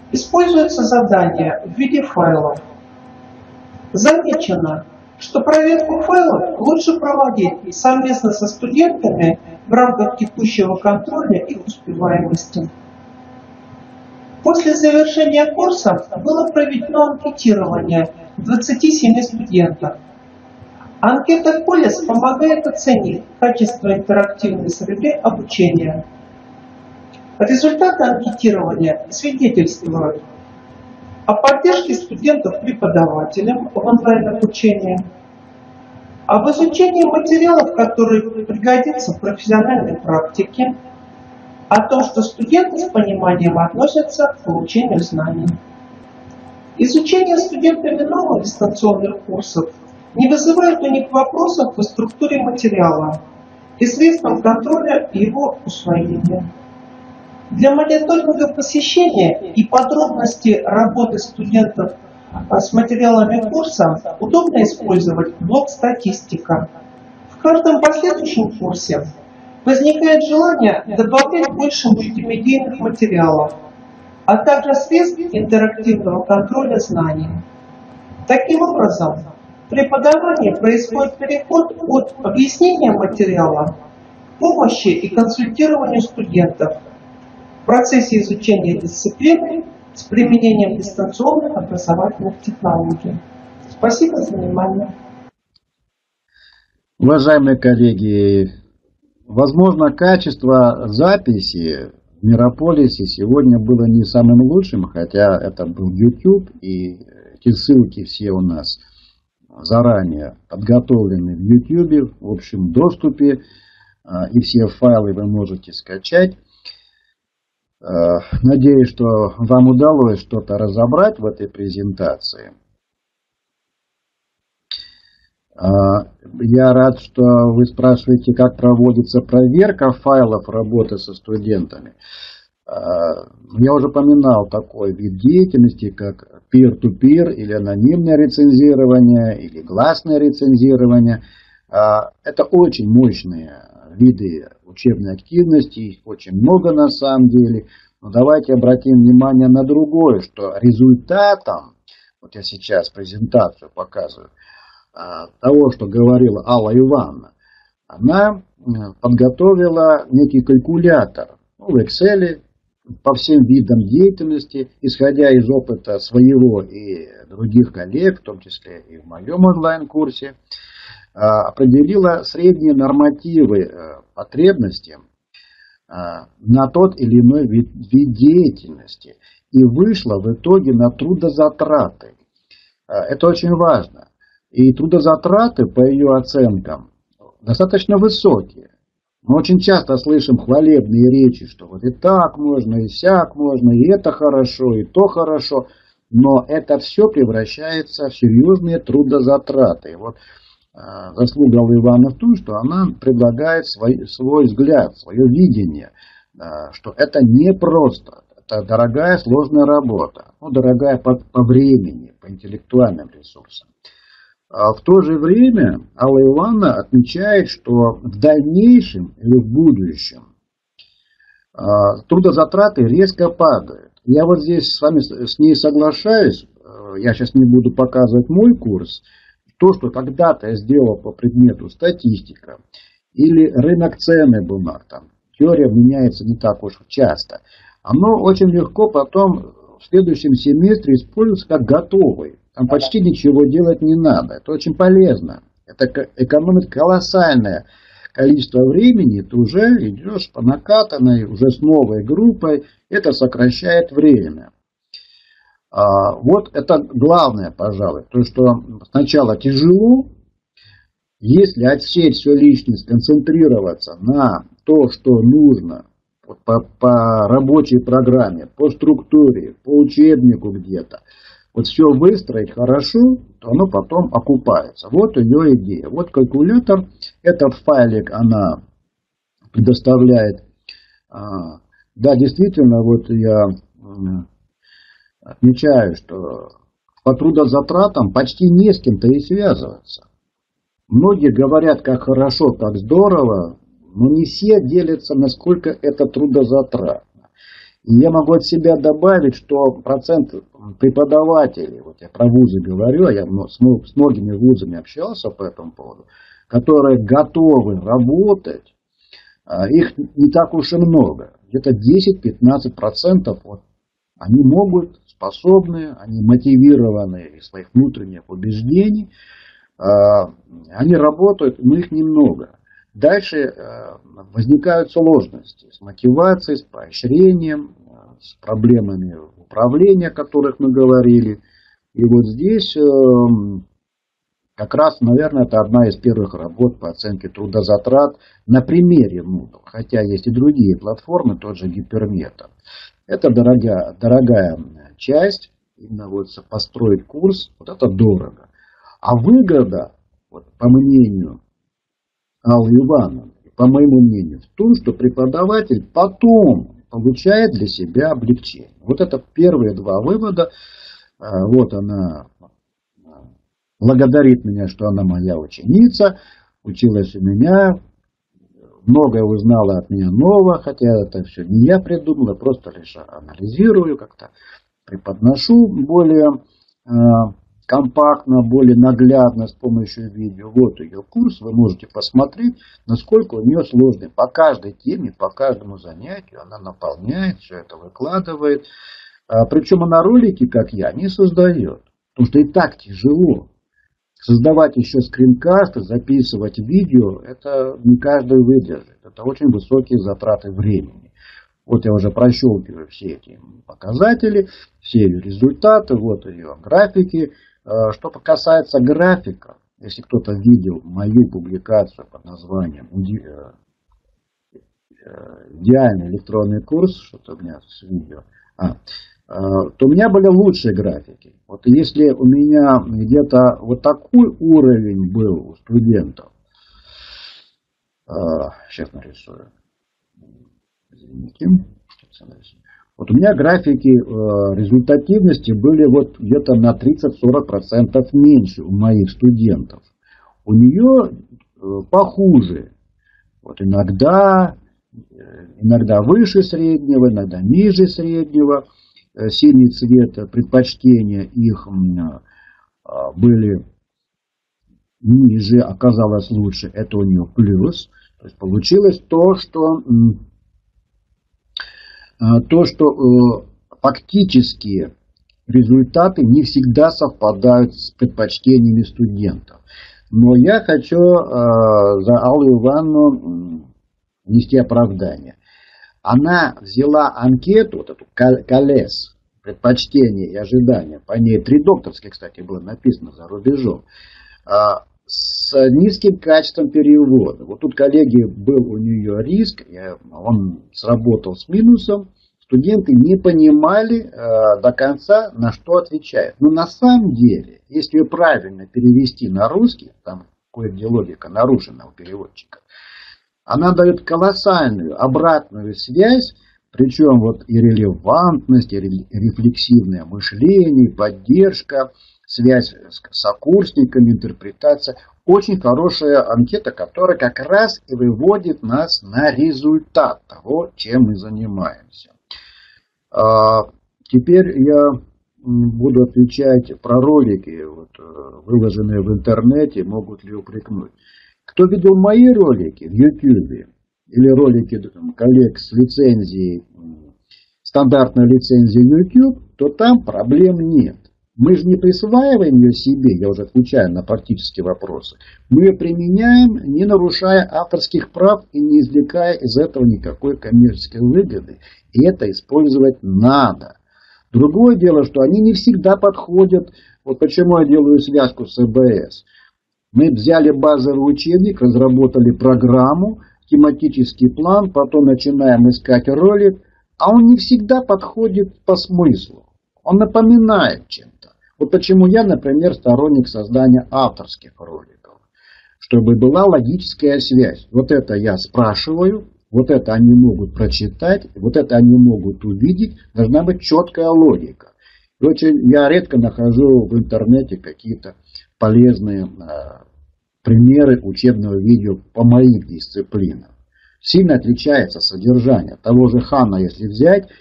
Используются задания в виде файлов. Замечено, что проверку файлов лучше проводить совместно со студентами в рамках текущего контроля их успеваемости. После завершения курса было проведено анкетирование 27 студентов. Анкета «Колес» помогает оценить качество интерактивной среды обучения. Результаты анкетирования свидетельствуют о поддержке студентов преподавателям в онлайн-обучении, об изучении материалов, которые пригодятся в профессиональной практике, о том, что студенты с пониманием относятся к получению знаний. Изучение студентами новых дистанционных курсов не вызывает у них вопросов по структуре материала и средствам контроля его усвоения. Для мониторинга посещения и подробности работы студентов с материалами курса удобно использовать блок «Статистика». В каждом последующем курсе возникает желание добавлять больше мультимедийных материалов, а также средств интерактивного контроля знаний. Таким образом, в преподавании происходит переход от объяснения материала к помощи и консультированию студентов в процессе изучения дисциплины с применением дистанционных образовательных технологий. Спасибо за внимание. Уважаемые коллеги, возможно, качество записи в Мирополисе сегодня было не самым лучшим, хотя это был YouTube, и эти ссылки все у нас заранее подготовлены в YouTube, в общем доступе, и все файлы вы можете скачать. Надеюсь, что вам удалось что-то разобрать в этой презентации. Я рад, что вы спрашиваете, как проводится проверка файлов работы со студентами. Я уже упоминал такой вид деятельности, как peer-to-peer или анонимное рецензирование, или гласное рецензирование. Это очень мощные виды учебной активности, их очень много на самом деле. Но давайте обратим внимание на другое, что результатом, вот я сейчас презентацию показываю, того, что говорила Алла Ивановна, она подготовила некий калькулятор в Excel по всем видам деятельности, исходя из опыта своего и других коллег, в том числе и в моем онлайн-курсе, определила средние нормативы потребностей на тот или иной вид деятельности и вышла в итоге на трудозатраты. Это очень важно. И трудозатраты, по ее оценкам, достаточно высокие. Мы очень часто слышим хвалебные речи, что вот и так можно, и сяк можно, и это хорошо, и то хорошо. Но это все превращается в серьезные трудозатраты. И вот заслуга Аллы Ивановны в том, что она предлагает свой взгляд, свое видение, что это непросто. Это дорогая, сложная работа. Ну, дорогая по времени, по интеллектуальным ресурсам. В то же время Алла Ивановна отмечает, что в дальнейшем или в будущем трудозатраты резко падают. Я вот здесь с вами с ней соглашаюсь. Я сейчас не буду показывать мой курс. То, что когда-то я сделал по предмету статистика или рынок ценных бумаг, там теория меняется не так уж часто, оно очень легко потом в следующем семестре используется как готовый. Там почти ничего делать не надо. Это очень полезно. Это экономит колоссальное количество времени. Ты уже идешь по накатанной, уже с новой группой. Это сокращает время. Вот это главное, пожалуй. То, что сначала тяжело. Если отсечь все лишнее, сконцентрироваться на то, что нужно по рабочей программе, по структуре, по учебнику где-то, вот все выстроить хорошо, то оно потом окупается. Вот ее идея. Вот калькулятор. Этот файлик она предоставляет. Да, действительно, вот я отмечаю, что по трудозатратам почти не с кем-то и связываться. Многие говорят, как хорошо, как здорово, но не все делятся, насколько это трудозатратно. И я могу от себя добавить, что процент преподавателей, вот я про вузы говорю, я с многими вузами общался по этому поводу, которые готовы работать, их не так уж и много. Где-то 10-15% вот, они могут, способны, они мотивированы из своих внутренних убеждений, они работают, но их немного. Дальше возникают сложности с мотивацией, с поощрением, с проблемами управления, о которых мы говорили. И вот здесь как раз, наверное, это одна из первых работ по оценке трудозатрат на примере Moodle. Хотя есть и другие платформы, тот же Гиперметод. Это дорогая часть, именно вот построить курс, вот это дорого. А выгода, вот, по мнению Аллы Ивановны, по моему мнению, в том, что преподаватель потом получает для себя облегчение. Вот это первые два вывода. Вот она благодарит меня, что она моя ученица, училась у меня, многое узнала от меня нового, хотя это все не я придумал, я просто лишь анализирую, как-то преподношу более компактно, более наглядно с помощью видео. Вот ее курс, вы можете посмотреть, насколько у нее сложный. По каждой теме, по каждому занятию она наполняет, все это выкладывает. Причем она ролики, как я, не создает. Потому что и так тяжело. Создавать еще скринкасты, записывать видео, это не каждый выдержит. Это очень высокие затраты времени. Вот я уже прощелкиваю все эти показатели, все ее результаты, вот ее графики. Что касается графиков, если кто-то видел мою публикацию под названием «Идеальный электронный курс», что-то у меня с видео, то у меня были лучшие графики. Вот если у меня где-то вот такой уровень был у студентов, сейчас нарисую, извините, вот у меня графики результативности были вот где-то на 30-40% меньше у моих студентов. У нее похуже. Вот иногда выше среднего, иногда ниже среднего. Синий цвет, предпочтения их были ниже, оказалось лучше. Это у нее плюс. То есть получилось то, что фактические результаты не всегда совпадают с предпочтениями студентов. Но я хочу за Аллу Ивановну нести оправдание. Она взяла анкету, вот эту колес, предпочтения и ожидания, по ней 3 докторских, кстати, было написано за рубежом, с низким качеством перевода. Вот тут, коллеги, был у нее риск, он сработал с минусом, студенты не понимали до конца, на что отвечают. Но на самом деле, если ее правильно перевести на русский, там кое-где логика нарушена у переводчика, она дает колоссальную обратную связь, причем вот и релевантность, и рефлексивное мышление, поддержка, связь с сокурсниками, интерпретация. Очень хорошая анкета, которая как раз и выводит нас на результат того, чем мы занимаемся. Теперь я буду отвечать про ролики, вот, выложенные в интернете, могут ли упрекнуть. Кто видел мои ролики в YouTube или ролики коллег с лицензией, стандартной лицензией YouTube, то там проблем нет. Мы же не присваиваем ее себе, я уже отвечаю на практические вопросы. Мы ее применяем, не нарушая авторских прав и не извлекая из этого никакой коммерческой выгоды. И это использовать надо. Другое дело, что они не всегда подходят. Вот почему я делаю связку с ЭБС. Мы взяли базовый учебник, разработали программу, тематический план, потом начинаем искать ролик, а он не всегда подходит по смыслу. Он напоминает чем-то. Вот почему я, например, сторонник создания авторских роликов. Чтобы была логическая связь. Вот это я спрашиваю, вот это они могут прочитать, вот это они могут увидеть. Должна быть четкая логика. И очень я редко нахожу в интернете какие-то полезные примеры учебного видео по моим дисциплинам. Сильно отличается содержание. Того же Хана, если взять,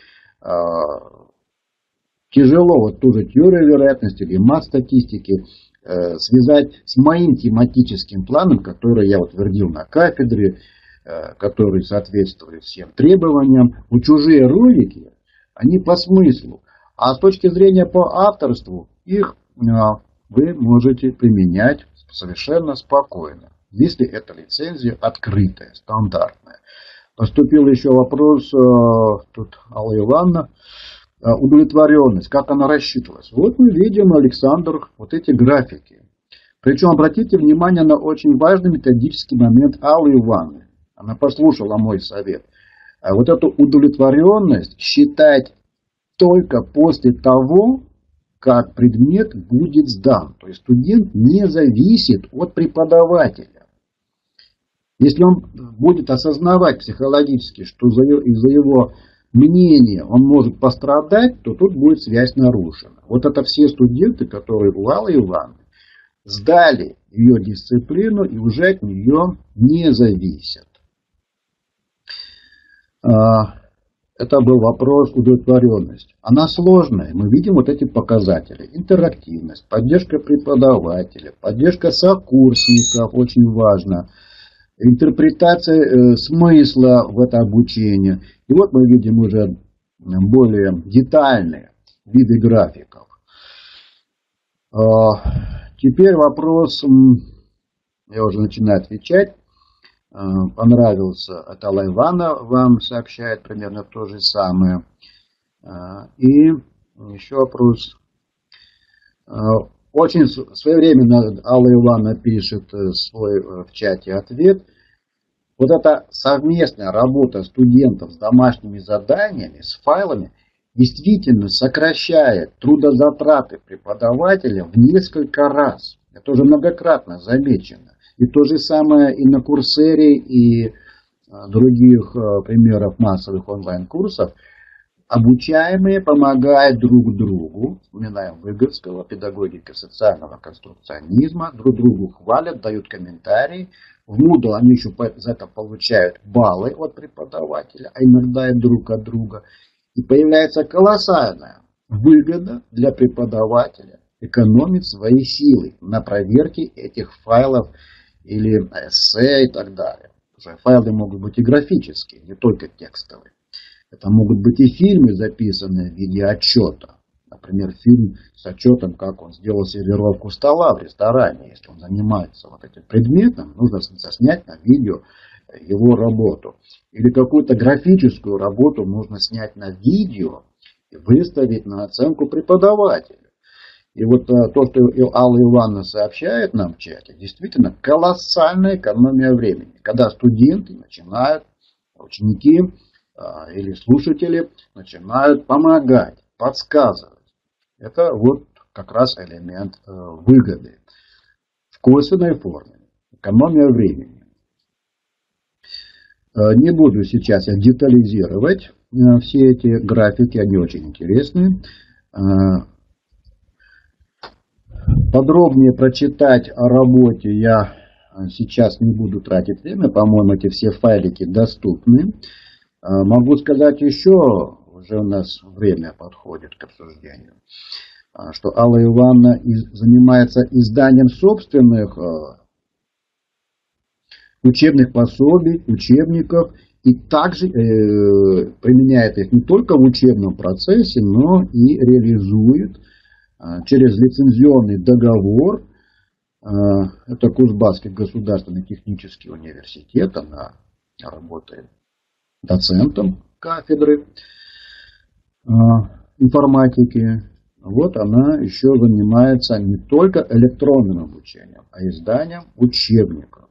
тяжело вот ту же теорию вероятности или мат-статистики связать с моим тематическим планом, который я утвердил на кафедре, который соответствует всем требованиям. У чужие ролики, они по смыслу. А с точки зрения по авторству, их вы можете применять совершенно спокойно, если эта лицензия открытая, стандартная. Поступил еще вопрос, тут Алла Ивановна, удовлетворенность, как она рассчитывалась. Вот мы видим, Александр, вот эти графики. Причем обратите внимание на очень важный методический момент Аллы Ивановны. Она послушала мой совет. Вот эту удовлетворенность считать только после того, как предмет будет сдан. То есть студент не зависит от преподавателя. Если он будет осознавать психологически, что из-за его мнения он может пострадать, то тут будет связь нарушена. Вот это все студенты, которые у Аллы Ивановны сдали ее дисциплину и уже от нее не зависят. Это был вопрос удовлетворенности. Она сложная. Мы видим вот эти показатели. Интерактивность, поддержка преподавателя, поддержка сокурсников, очень важно. Интерпретация смысла в это обучение. И вот мы видим уже более детальные виды графиков. Теперь вопрос, я уже начинаю отвечать. Понравился от Алла Ивановна, вам сообщает примерно то же самое. И еще вопрос. Очень своевременно Алла Ивановна пишет свой в чате ответ. Вот эта совместная работа студентов с домашними заданиями, с файлами, действительно сокращает трудозатраты преподавателя в несколько раз. Это уже многократно замечено. И то же самое и на Курсере, и других примеров массовых онлайн-курсов. Обучаемые помогают друг другу, вспоминаем Выгодского, педагогика социального конструкционизма, друг другу хвалят, дают комментарии. В Moodle они еще за это получают баллы от преподавателя, а иногда и друг от друга. И появляется колоссальная выгода для преподавателя экономить свои силы на проверке этих файлов или эссе и так далее. Файлы могут быть и графические, не только текстовые. Это могут быть и фильмы, записанные в виде отчета. Например, фильм с отчетом, как он сделал сервировку стола в ресторане. Если он занимается вот этим предметом, нужно заснять на видео его работу. Или какую-то графическую работу нужно снять на видео и выставить на оценку преподавателя. И вот то, что Алла Ивановна сообщает нам в чате, действительно колоссальная экономия времени. Когда студенты начинают, ученики или слушатели начинают помогать, подсказывать. Это вот как раз элемент выгоды в косвенной форме. Экономия времени. Не буду сейчас я детализировать все эти графики, они очень интересные. Подробнее прочитать о работе я сейчас не буду тратить время. По-моему, эти все файлики доступны. Могу сказать еще, уже у нас время подходит к обсуждению, что Алла Ивановна занимается изданием собственных учебных пособий, учебников, и также применяет их не только в учебном процессе, но и реализует через лицензионный договор. Это Кузбасский государственный технический университет, она работает доцентом кафедры информатики. Вот она еще занимается не только электронным обучением, а изданием учебников.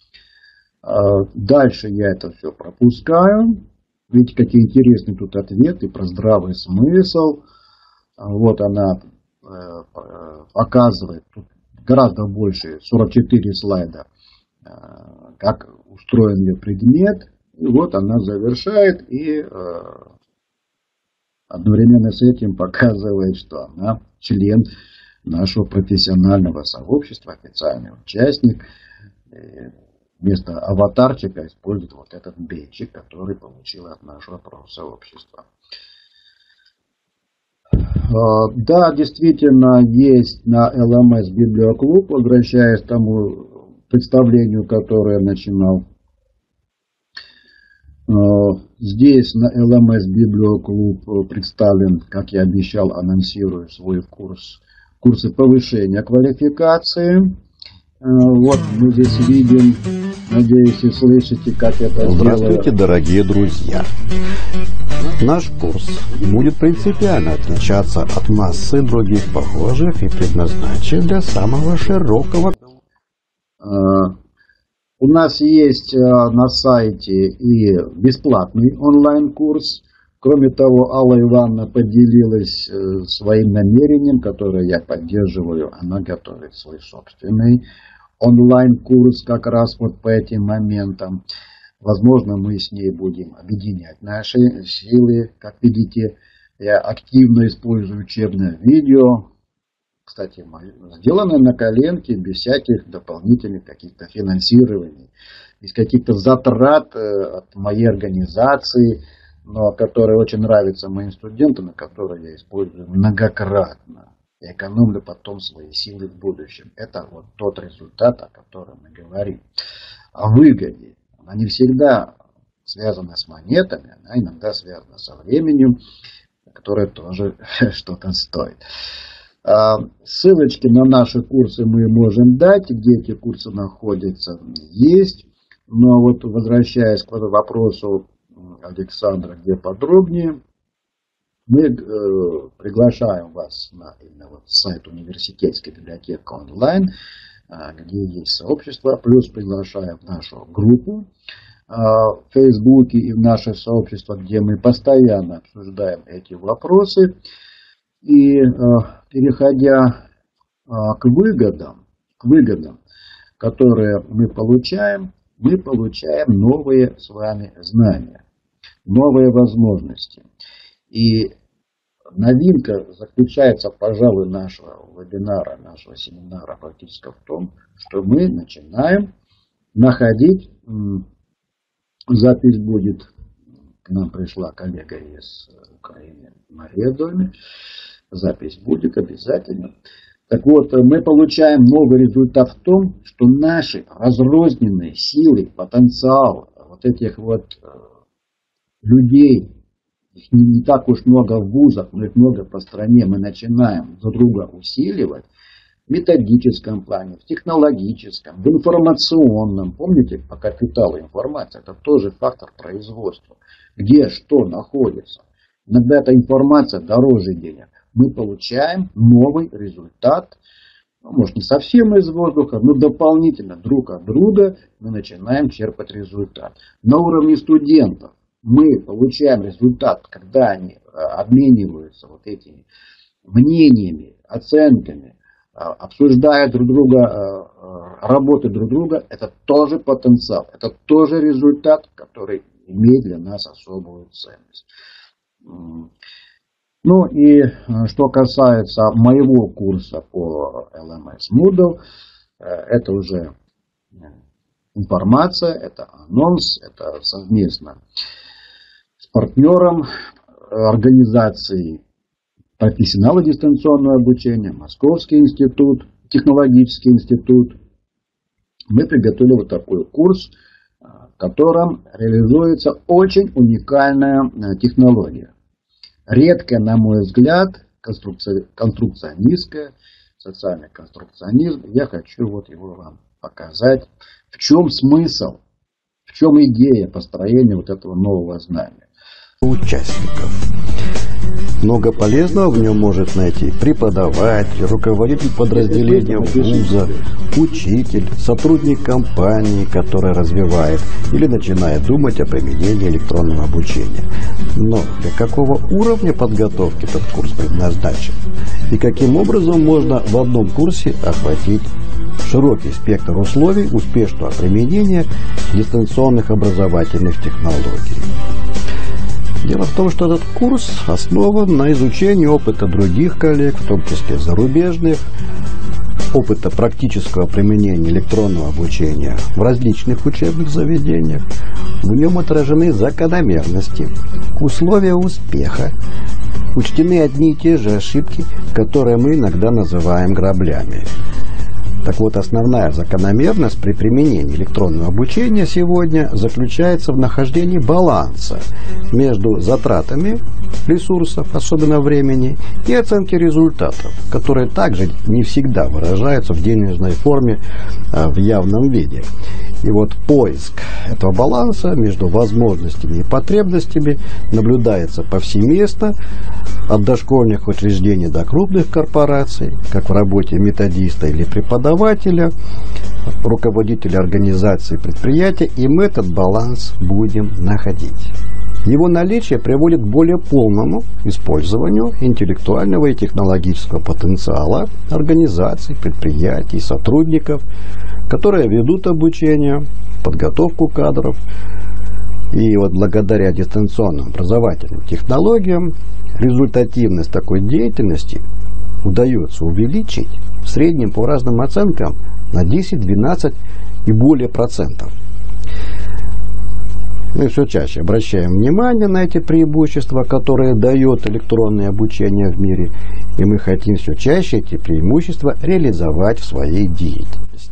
Дальше я это все пропускаю. Видите, какие интересные тут ответы про здравый смысл. Вот она показывает тут гораздо больше, 44 слайда, как устроен ее предмет. И вот она завершает и одновременно с этим показывает, что она член нашего профессионального сообщества, официальный участник. И вместо аватарчика использует вот этот бейджик, который получила от нашего профсообщества. Да, действительно, есть на ЛМС Библиоклуб, возвращаясь к тому представлению, которое я начинал. Здесь на ЛМС Библиоклуб представлен, как я обещал, анонсирую свой курсы повышения квалификации. Вот мы здесь видим, надеюсь, и слышите, как это Здравствуйте, дорогие друзья! Наш курс будет принципиально отличаться от массы других похожих и предназначен для самого широкого. У нас есть на сайте и бесплатный онлайн-курс. Кроме того, Алла Ивановна поделилась своим намерением, которое я поддерживаю. Она готовит свой собственный онлайн-курс как раз вот по этим моментам. Возможно, мы с ней будем объединять наши силы. Как видите, я активно использую учебное видео. Кстати, сделано на коленке, без всяких дополнительных каких-то финансирований, без каких-то затрат от моей организации, но которые очень нравятся моим студентам, и которые я использую многократно. Я экономлю потом свои силы в будущем. Это вот тот результат, о котором мы говорим. О выгоде. Она не всегда связана с монетами, она иногда связана со временем, которое тоже что-то стоит. Ссылочки на наши курсы мы можем дать, где эти курсы находятся, есть. Но вот возвращаясь к вопросу Александра, где подробнее, мы приглашаем вас на именно вот сайт университетской библиотеки онлайн, где есть сообщество, плюс приглашаем в нашу группу в Фейсбуке и в наше сообщество, где мы постоянно обсуждаем эти вопросы. И переходя к выгодам, которые мы получаем новые с вами знания, новые возможности. И новинка заключается, пожалуй, нашего вебинара, нашего семинара практически в том, что мы начинаем находить, запись будет, к нам пришла коллега из Украины Мария Доми, запись будет обязательно. Так вот, мы получаем новый результат в том, что наши разрозненные силы, потенциал вот этих вот людей, их не так уж много в вузах, но их много по стране, мы начинаем друг друга усиливать в методическом плане, в технологическом, в информационном. Помните, по капиталу информации, это тоже фактор производства. Где что находится. Иногда эта информация дороже денег. Мы получаем новый результат, может не совсем из воздуха, но дополнительно друг от друга мы начинаем черпать результат. На уровне студентов мы получаем результат, когда они обмениваются вот этими мнениями, оценками, обсуждая друг друга, работы друг друга. Это тоже потенциал, это тоже результат, который имеет для нас особую ценность. Ну и что касается моего курса по LMS Moodle, это уже информация, это анонс, это совместно с партнером организации профессионала дистанционного обучения, Московский институт, технологический институт. Мы приготовили вот такой курс, в котором реализуется очень уникальная технология. Редкая, на мой взгляд, конструкционистская, социальный конструкционизм. Я хочу вот его вам показать. В чем смысл, в чем идея построения вот этого нового знания. Участников. Много полезного в нем может найти преподаватель, руководитель подразделения вуза, учитель, сотрудник компании, который развивает или начинает думать о применении электронного обучения. Но для какого уровня подготовки этот курс предназначен? И каким образом можно в одном курсе охватить широкий спектр условий успешного применения дистанционных образовательных технологий? Дело в том, что этот курс основан на изучении опыта других коллег, в том числе зарубежных, опыта практического применения электронного обучения в различных учебных заведениях, в нем отражены закономерности, условия успеха, учтены одни и те же ошибки, которые мы иногда называем граблями. Так вот, основная закономерность при применении электронного обучения сегодня заключается в нахождении баланса между затратами ресурсов, особенно времени, и оценки результатов, которые также не всегда выражаются в денежной форме в явном виде. И вот поиск этого баланса между возможностями и потребностями наблюдается повсеместно, от дошкольных учреждений до крупных корпораций, как в работе методиста или преподавателя, руководителя организации предприятия, и мы этот баланс будем находить. Его наличие приводит к более полному использованию интеллектуального и технологического потенциала организаций, предприятий, сотрудников, которые ведут обучение, подготовку кадров. И вот благодаря дистанционным образовательным технологиям результативность такой деятельности удается увеличить в среднем по разным оценкам на 10, 12 и более процентов. Мы все чаще обращаем внимание на эти преимущества, которые дает электронное обучение в мире, и мы хотим все чаще эти преимущества реализовать в своей деятельности.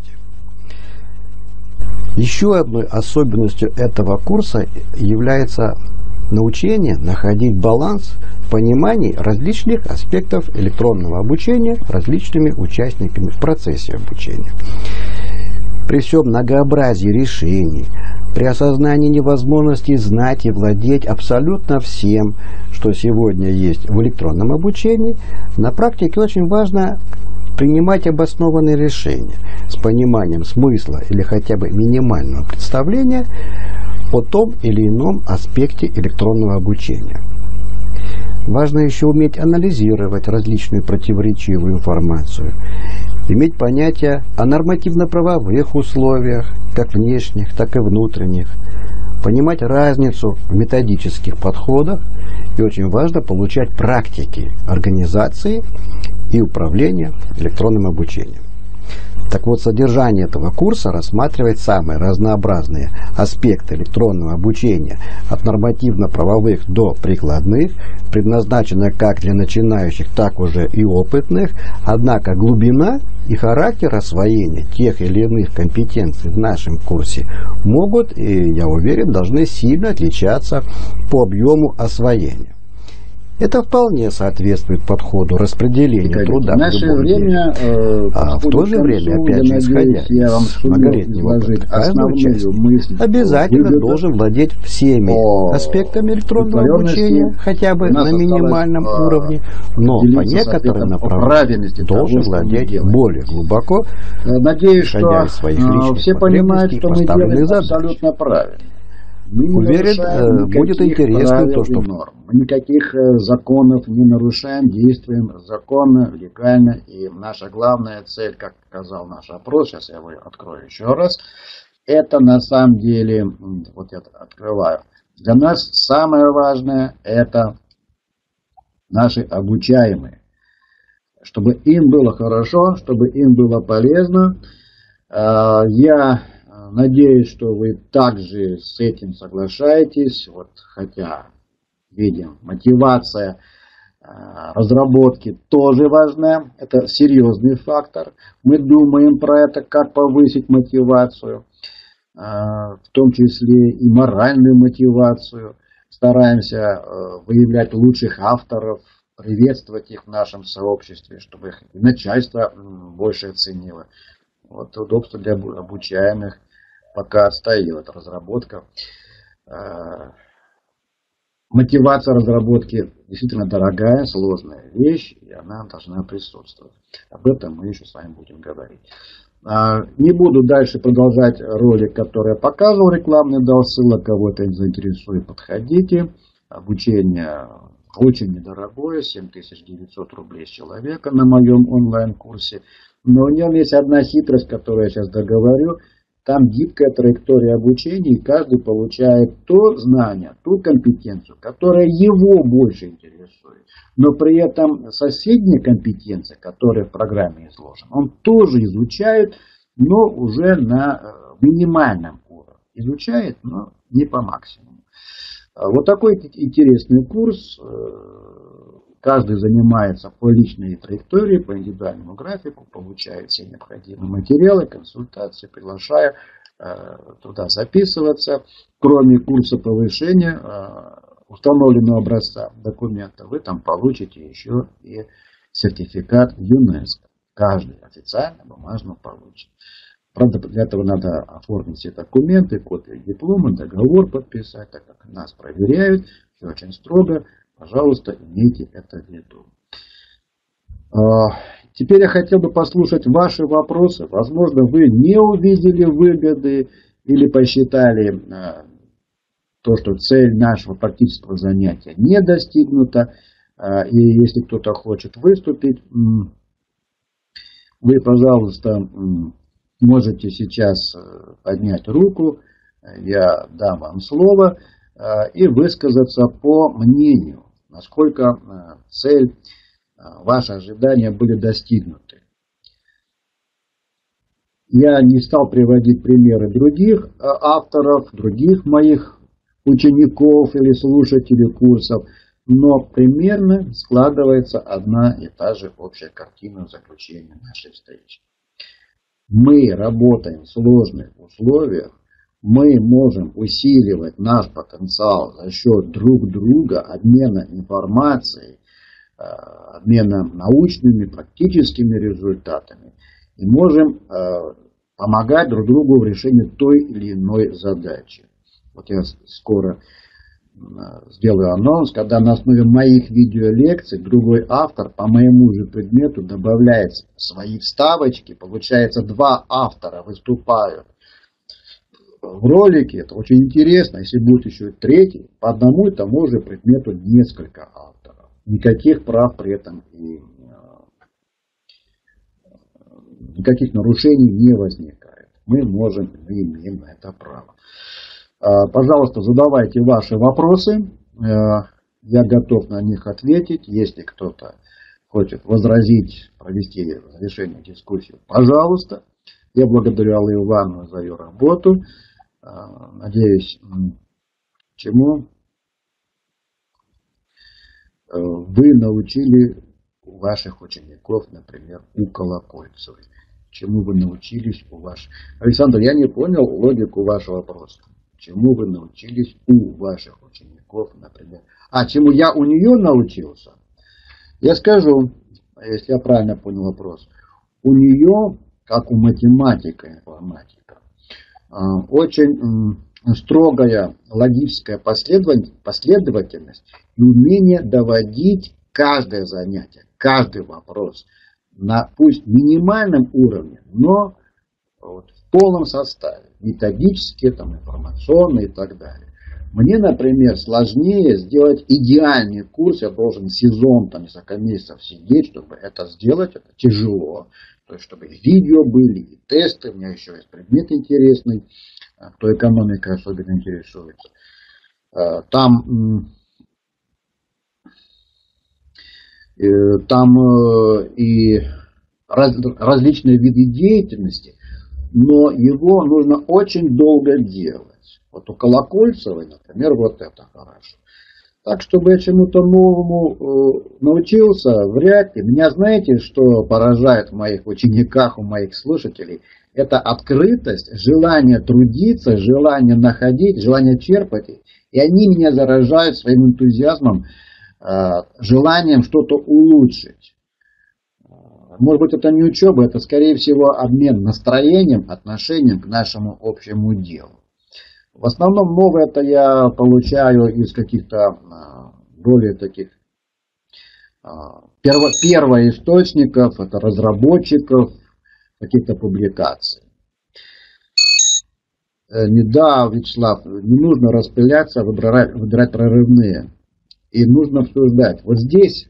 Еще одной особенностью этого курса является научение находить баланс в понимании различных аспектов электронного обучения различными участниками в процессе обучения. При всем многообразии решений, при осознании невозможности знать и владеть абсолютно всем, что сегодня есть в электронном обучении, на практике очень важно принимать обоснованные решения с пониманием смысла или хотя бы минимального представления о том или ином аспекте электронного обучения. Важно еще уметь анализировать различную противоречивую информацию, иметь понятие о нормативно-правовых условиях, как внешних, так и внутренних, понимать разницу в методических подходах, и очень важно получать практики организации и управления электронным обучением. Так вот, содержание этого курса рассматривает самые разнообразные аспекты электронного обучения, от нормативно-правовых до прикладных, предназначено как для начинающих, так уже и опытных, однако глубина и характер освоения тех или иных компетенций в нашем курсе могут, и я уверен, должны сильно отличаться по объему освоения. Это вполне соответствует подходу распределения труда в любом деле. А в то же время, опять же, исходя из многолетнего опыта, каждый участник обязательно должен владеть всеми аспектами электронного обучения, хотя бы на минимальном уровне, но по некоторым направлениям должен владеть более глубоко, исходя из своих личных потребностей и поставленных задач. Абсолютно правильно. Уверен, будет интересно то, что... Мы никаких законов не нарушаем, действуем законно, легально. И наша главная цель, как показал наш опрос, сейчас я его открою еще раз, это на самом деле, вот я открываю, для нас самое важное это наши обучаемые. Чтобы им было хорошо, чтобы им было полезно. Я надеюсь, что вы также с этим соглашаетесь, вот, хотя видим, мотивация разработки тоже важна, это серьезный фактор. Мы думаем про это, как повысить мотивацию, в том числе и моральную мотивацию. Стараемся выявлять лучших авторов, приветствовать их в нашем сообществе, чтобы их начальство больше оценило. Вот удобство для обучаемых пока отстает разработка. Мотивация разработки действительно дорогая, сложная вещь, и она должна присутствовать. Об этом мы еще с вами будем говорить. Не буду дальше продолжать ролик, который я показывал, рекламный, дал ссылок, кого это заинтересует, подходите. Обучение очень недорогое, 7900 рублей с человека на моем онлайн-курсе. Но у нем есть одна хитрость, которую я сейчас договорю. Там гибкая траектория обучения, и каждый получает то знание, ту компетенцию, которая его больше интересует. Но при этом соседняя компетенция, которая в программе изложена, он тоже изучает, но уже на минимальном уровне. Изучает, но не по максимуму. Вот такой интересный курс. Каждый занимается по личной траектории, по индивидуальному графику, получает все необходимые материалы, консультации, приглашаю туда записываться. Кроме курса повышения установленного образца документа, вы там получите еще и сертификат ЮНЕСКО. Каждый официально бумажно получит. Правда, для этого надо оформить все документы, копию диплома, договор подписать, так как нас проверяют, все очень строго. Пожалуйста, имейте это в виду. Теперь я хотел бы послушать ваши вопросы. Возможно, вы не увидели выгоды или посчитали то, что цель нашего практического занятия не достигнута. И если кто-то хочет выступить, вы, пожалуйста, можете сейчас поднять руку. Я дам вам слово и высказаться по мнению, насколько цель, ваши ожидания были достигнуты. Я не стал приводить примеры других авторов, других моих учеников или слушателей курсов, но примерно складывается одна и та же общая картина заключения нашей встречи. Мы работаем в сложных условиях. Мы можем усиливать наш потенциал за счет друг друга, обмена информацией, обмена научными, практическими результатами. И можем помогать друг другу в решении той или иной задачи. Вот я скоро сделаю анонс, когда на основе моих видеолекций другой автор по моему же предмету добавляет свои вставочки. Получается, два автора выступают в ролике. Это очень интересно. Если будет еще и третий, по одному и тому же предмету несколько авторов. Никаких прав при этом и никаких нарушений не возникает. Мы имеем на это право. Пожалуйста, задавайте ваши вопросы. Я готов на них ответить. Если кто-то хочет возразить, провести завершение дискуссии, пожалуйста. Я благодарю Аллу Ивановну за ее работу. Надеюсь, чему вы научили ваших учеников, например, у Колокольцевой. Чему вы научились у ваших... Александр, я не понял логику вашего вопроса. Чему вы научились у ваших учеников, например? Чему я у нее научился? Я скажу, если я правильно понял вопрос. У нее, как у математика, информатика, очень строгая логическая последовательность и умение доводить каждое занятие, каждый вопрос на пусть минимальном уровне, но вот в полном составе, методически, там, информационно и так далее. Мне, например, сложнее сделать идеальный курс, я должен сезон, там, несколько месяцев сидеть, чтобы это сделать, это тяжело. То есть, чтобы и видео были, и тесты, у меня еще есть предмет интересный, кто экономикой особенно интересуется. Там и различные виды деятельности, но его нужно очень долго делать. Вот у Колокольцевой, например, вот это хорошо. Так, чтобы я чему-то новому научился, вряд ли. Меня, знаете, что поражает в моих учениках, у моих слушателей? Это открытость, желание трудиться, желание находить, желание черпать. И они меня заражают своим энтузиазмом, желанием что-то улучшить. Может быть, это не учеба, это, скорее всего, обмен настроением, отношением к нашему общему делу. В основном новое-то я получаю из каких-то более таких первоисточников, это разработчиков, каких-то публикаций. Да, Вячеслав, не нужно распыляться, выбирать прорывные. И нужно обсуждать. Вот здесь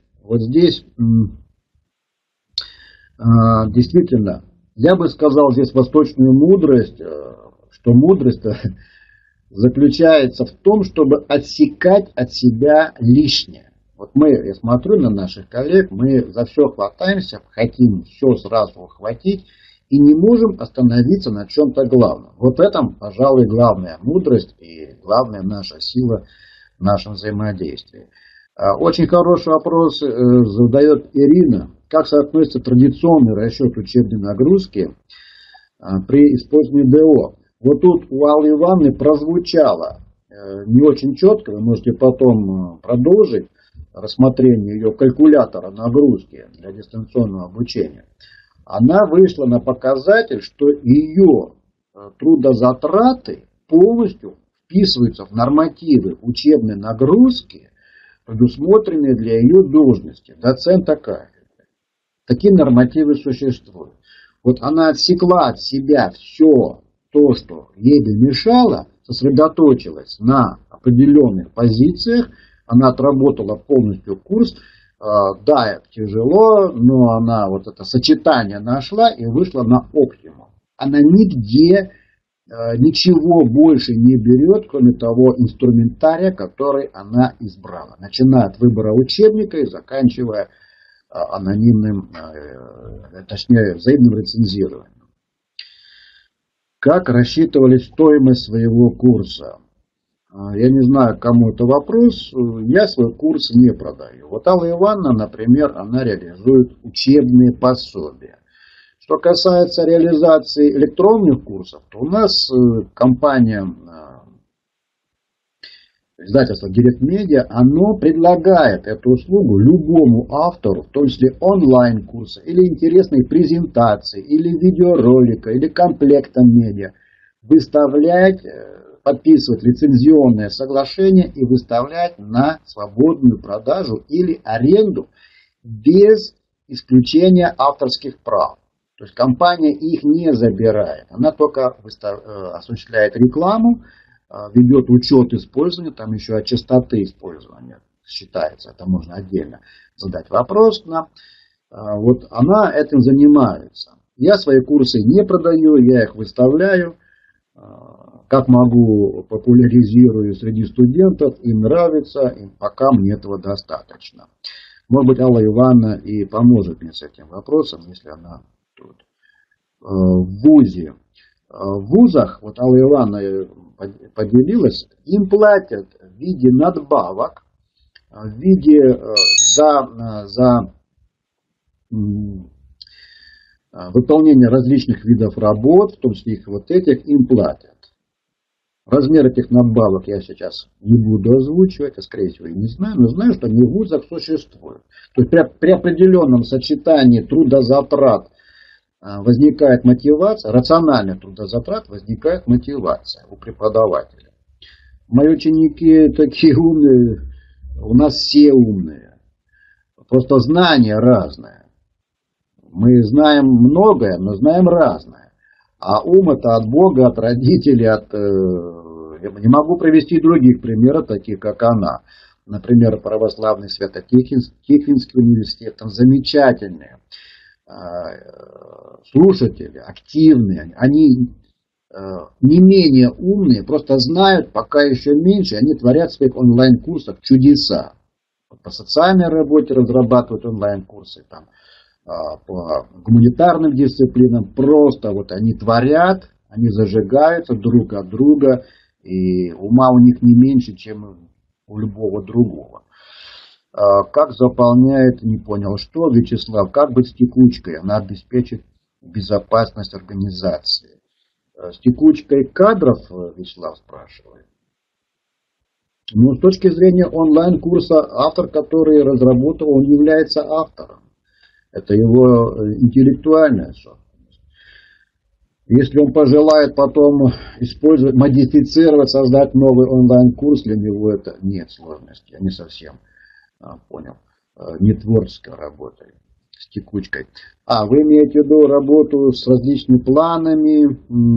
действительно, я бы сказал, здесь восточную мудрость что мудрость заключается в том, чтобы отсекать от себя лишнее. Вот я смотрю на наших коллег, мы за все хватаемся, хотим все сразу ухватить и не можем остановиться на чем-то главном. Вот в этом, пожалуй, главная мудрость и главная наша сила в нашем взаимодействии. Очень хороший вопрос задает Ирина. Как соотносится традиционный расчет учебной нагрузки при использовании ДО? Вот тут у Аллы Ивановны прозвучало не очень четко, вы можете потом продолжить рассмотрение ее калькулятора нагрузки для дистанционного обучения. Она вышла на показатель, что ее трудозатраты полностью вписываются в нормативы учебной нагрузки, предусмотренные для ее должности доцента кафедры. Такие нормативы существуют. Вот она отсекла от себя все то, что ей бы мешало, сосредоточилась на определенных позициях, она отработала полностью курс. Да, тяжело, но она вот это сочетание нашла и вышла на оптимум. Она нигде ничего больше не берет, кроме того инструментария, который она избрала. Начиная от выбора учебника и заканчивая анонимным, точнее, взаимным рецензированием. Как рассчитывали стоимость своего курса? Я не знаю, кому это вопрос. Я свой курс не продаю. Вот Алла Ивановна, например, она реализует учебные пособия. Что касается реализации электронных курсов, то у нас компания, издательство Direct Media, оно предлагает эту услугу любому автору, в том числе онлайн-курса, или интересной презентации, или видеоролика, или комплекта медиа, выставлять, подписывать лицензионное соглашение и выставлять на свободную продажу или аренду без исключения авторских прав. То есть компания их не забирает, она только осуществляет рекламу, ведет учет использования, там еще от частоты использования считается, это можно отдельно задать вопрос. Вот она этим занимается. Я свои курсы не продаю, я их выставляю, как могу популяризирую среди студентов, им нравится, и пока мне этого достаточно. Может быть, Алла Ивановна и поможет мне с этим вопросом, если она тут. В ВУЗе. В вузах, вот Алла Ивановна поделилась, им платят в виде надбавок, в виде за выполнение различных видов работ, в том числе их вот этих, им платят. Размер этих надбавок я сейчас не буду озвучивать, я, скорее всего, и не знаю, но знаю, что они в вузах существуют. То есть при определенном сочетании трудозатрат возникает мотивация, рациональных трудозатрат возникает мотивация у преподавателя. Мои ученики такие умные, у нас все умные, просто знания разные. Мы знаем многое, но знаем разное. А ум это от Бога, от родителей, я не могу привести других примеров, таких как она. Например, православный Свято-Тихвинский университет, там замечательные слушатели, активные, они не менее умные, просто знают пока еще меньше, они творят в своих онлайн-курсах чудеса. По социальной работе разрабатывают онлайн-курсы, там, по гуманитарным дисциплинам, просто вот они творят, они зажигаются друг от друга, и ума у них не меньше, чем у любого другого. Как заполняет, не понял что, Вячеслав, как быть с текучкой? Она обеспечит безопасность организации. С текучкой кадров, Вячеслав спрашивает. Ну, с точки зрения онлайн-курса, автор, который разработал, он является автором. Это его интеллектуальная собственность. Если он пожелает потом использовать, модифицировать, создать новый онлайн-курс, для него это нет сложности. Я не совсем понял. Не творческой работой, с текучкой. Вы имеете в виду работу с различными планами,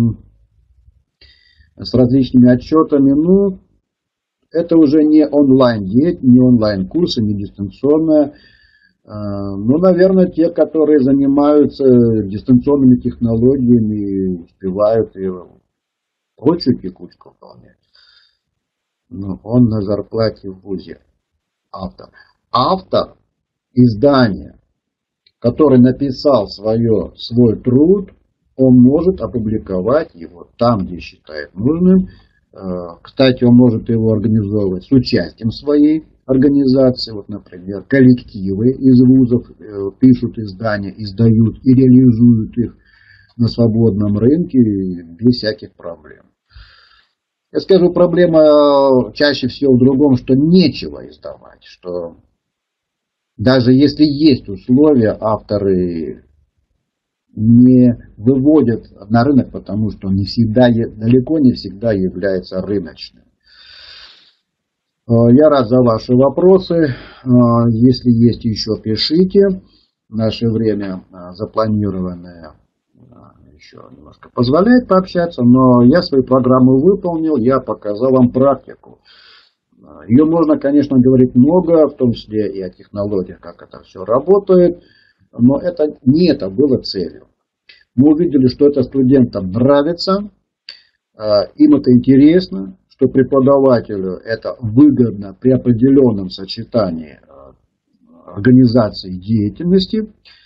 с различными отчетами. Ну, это уже не онлайн-курсы, не дистанционная. Ну, наверное, те, которые занимаются дистанционными технологиями, успевают и прочую текучку выполнять. Но он на зарплате в ВУЗе. Автор издания, который написал свой труд, он может опубликовать его там, где считает нужным. Кстати, он может его организовывать с участием своей организации. Вот, например, коллективы из вузов пишут издания, издают и реализуют их на свободном рынке без всяких проблем. Я скажу, проблема чаще всего в другом, что нечего издавать, что даже если есть условия, авторы не выводят на рынок, потому что он далеко не всегда является рыночным. Я рад за ваши вопросы. Если есть еще, пишите. Наше время запланированное еще немножко позволяет пообщаться, но я свою программу выполнил, я показал вам практику. Ее можно, конечно, говорить много, в том числе и о технологиях, как это все работает, но не это было целью. Мы увидели, что это студентам нравится, им это интересно, что преподавателю это выгодно при определенном сочетании организации деятельности.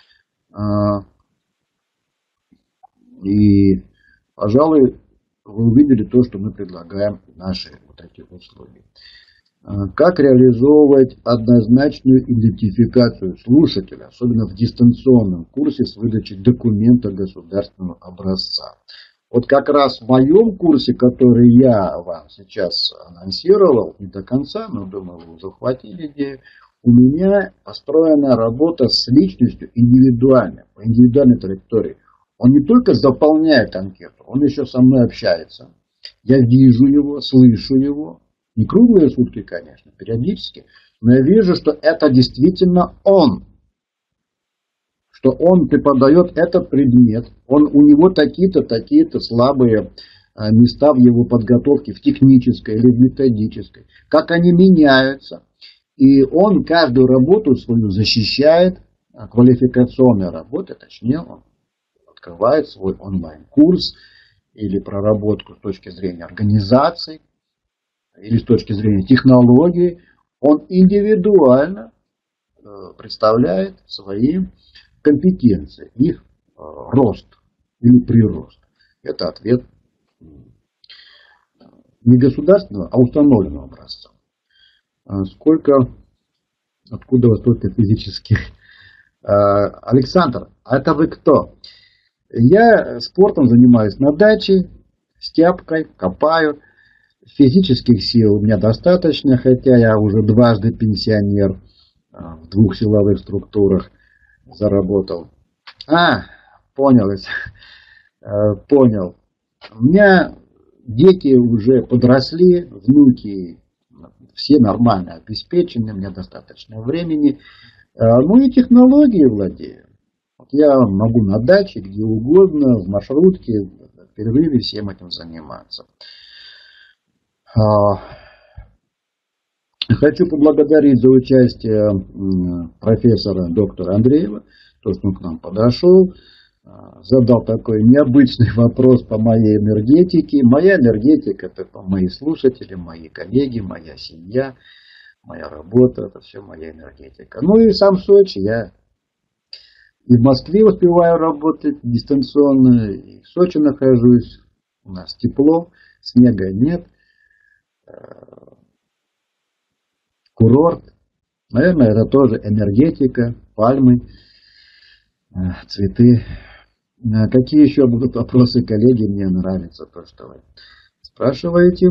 И, пожалуй, вы увидели то, что мы предлагаем в наши вот эти условия. Как реализовывать однозначную идентификацию слушателя, особенно в дистанционном курсе с выдачей документа государственного образца. Вот как раз в моем курсе, который я вам сейчас анонсировал, не до конца, но думаю, вы захватили идею, у меня построена работа с личностью индивидуально, по индивидуальной траектории. Он не только заполняет анкету, он еще со мной общается. Я вижу его, слышу его. Не круглые сутки, конечно, периодически. Но я вижу, что это действительно он. Что он преподает этот предмет. У него такие-то слабые места в его подготовке, в технической или в методической. Как они меняются. И он каждую работу свою защищает, квалификационные работы, точнее, он открывает свой онлайн-курс или проработку с точки зрения организации или с точки зрения технологии. Он индивидуально представляет свои компетенции, их рост или прирост. Это ответ не государственного, а установленного образца. Откуда вас столько физических? Александр, а это вы кто? Я спортом занимаюсь на даче, с тяпкой, копаю. Физических сил у меня достаточно, хотя я уже дважды пенсионер, в 2 силовых структурах заработал. Понял. У меня дети уже подросли, внуки все нормально обеспечены, у меня достаточно времени. Ну и технологии владею. Вот я могу на даче, где угодно, в маршрутке, в перерыве всем этим заниматься. Хочу поблагодарить за участие профессора доктора Андреева, то, что он к нам подошел, задал такой необычный вопрос по моей энергетике. Моя энергетика — это мои слушатели, мои коллеги, моя семья, моя работа, это все моя энергетика. Ну и сам Сочи, я и в Москве успеваю работать дистанционно, и в Сочи нахожусь, у нас тепло, снега нет. Курорт. Наверное, это тоже энергетика, пальмы, цветы. Какие еще будут вопросы, коллеги? Мне нравится то, что вы спрашиваете.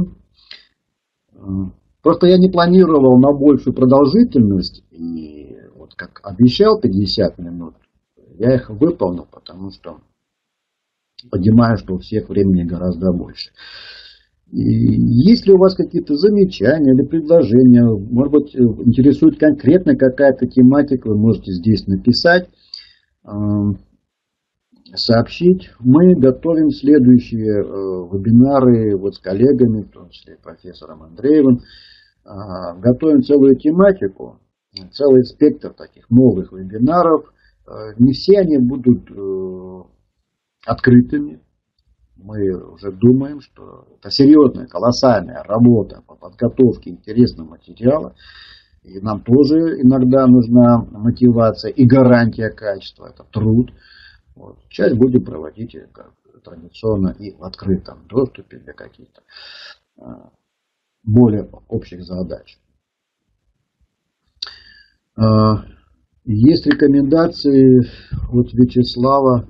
Просто я не планировал на большую продолжительность. И вот как обещал 50 минут, я их выполнил, потому что понимаю, что у всех времени гораздо больше. Есть ли у вас какие-то замечания или предложения, может быть, интересует конкретно какая-то тематика, вы можете здесь написать, сообщить. Мы готовим следующие вебинары вот с коллегами, в том числе профессором Андреевым. Готовим целую тематику, целый спектр таких новых вебинаров. Не все они будут открытыми. мы уже думаем, что это серьезная, колоссальная работа по подготовке интересного материала. И нам тоже иногда нужна мотивация и гарантия качества. Это труд. Вот. Часть будем проводить как традиционно и в открытом доступе для каких-то более общих задач. Есть рекомендации от Вячеслава.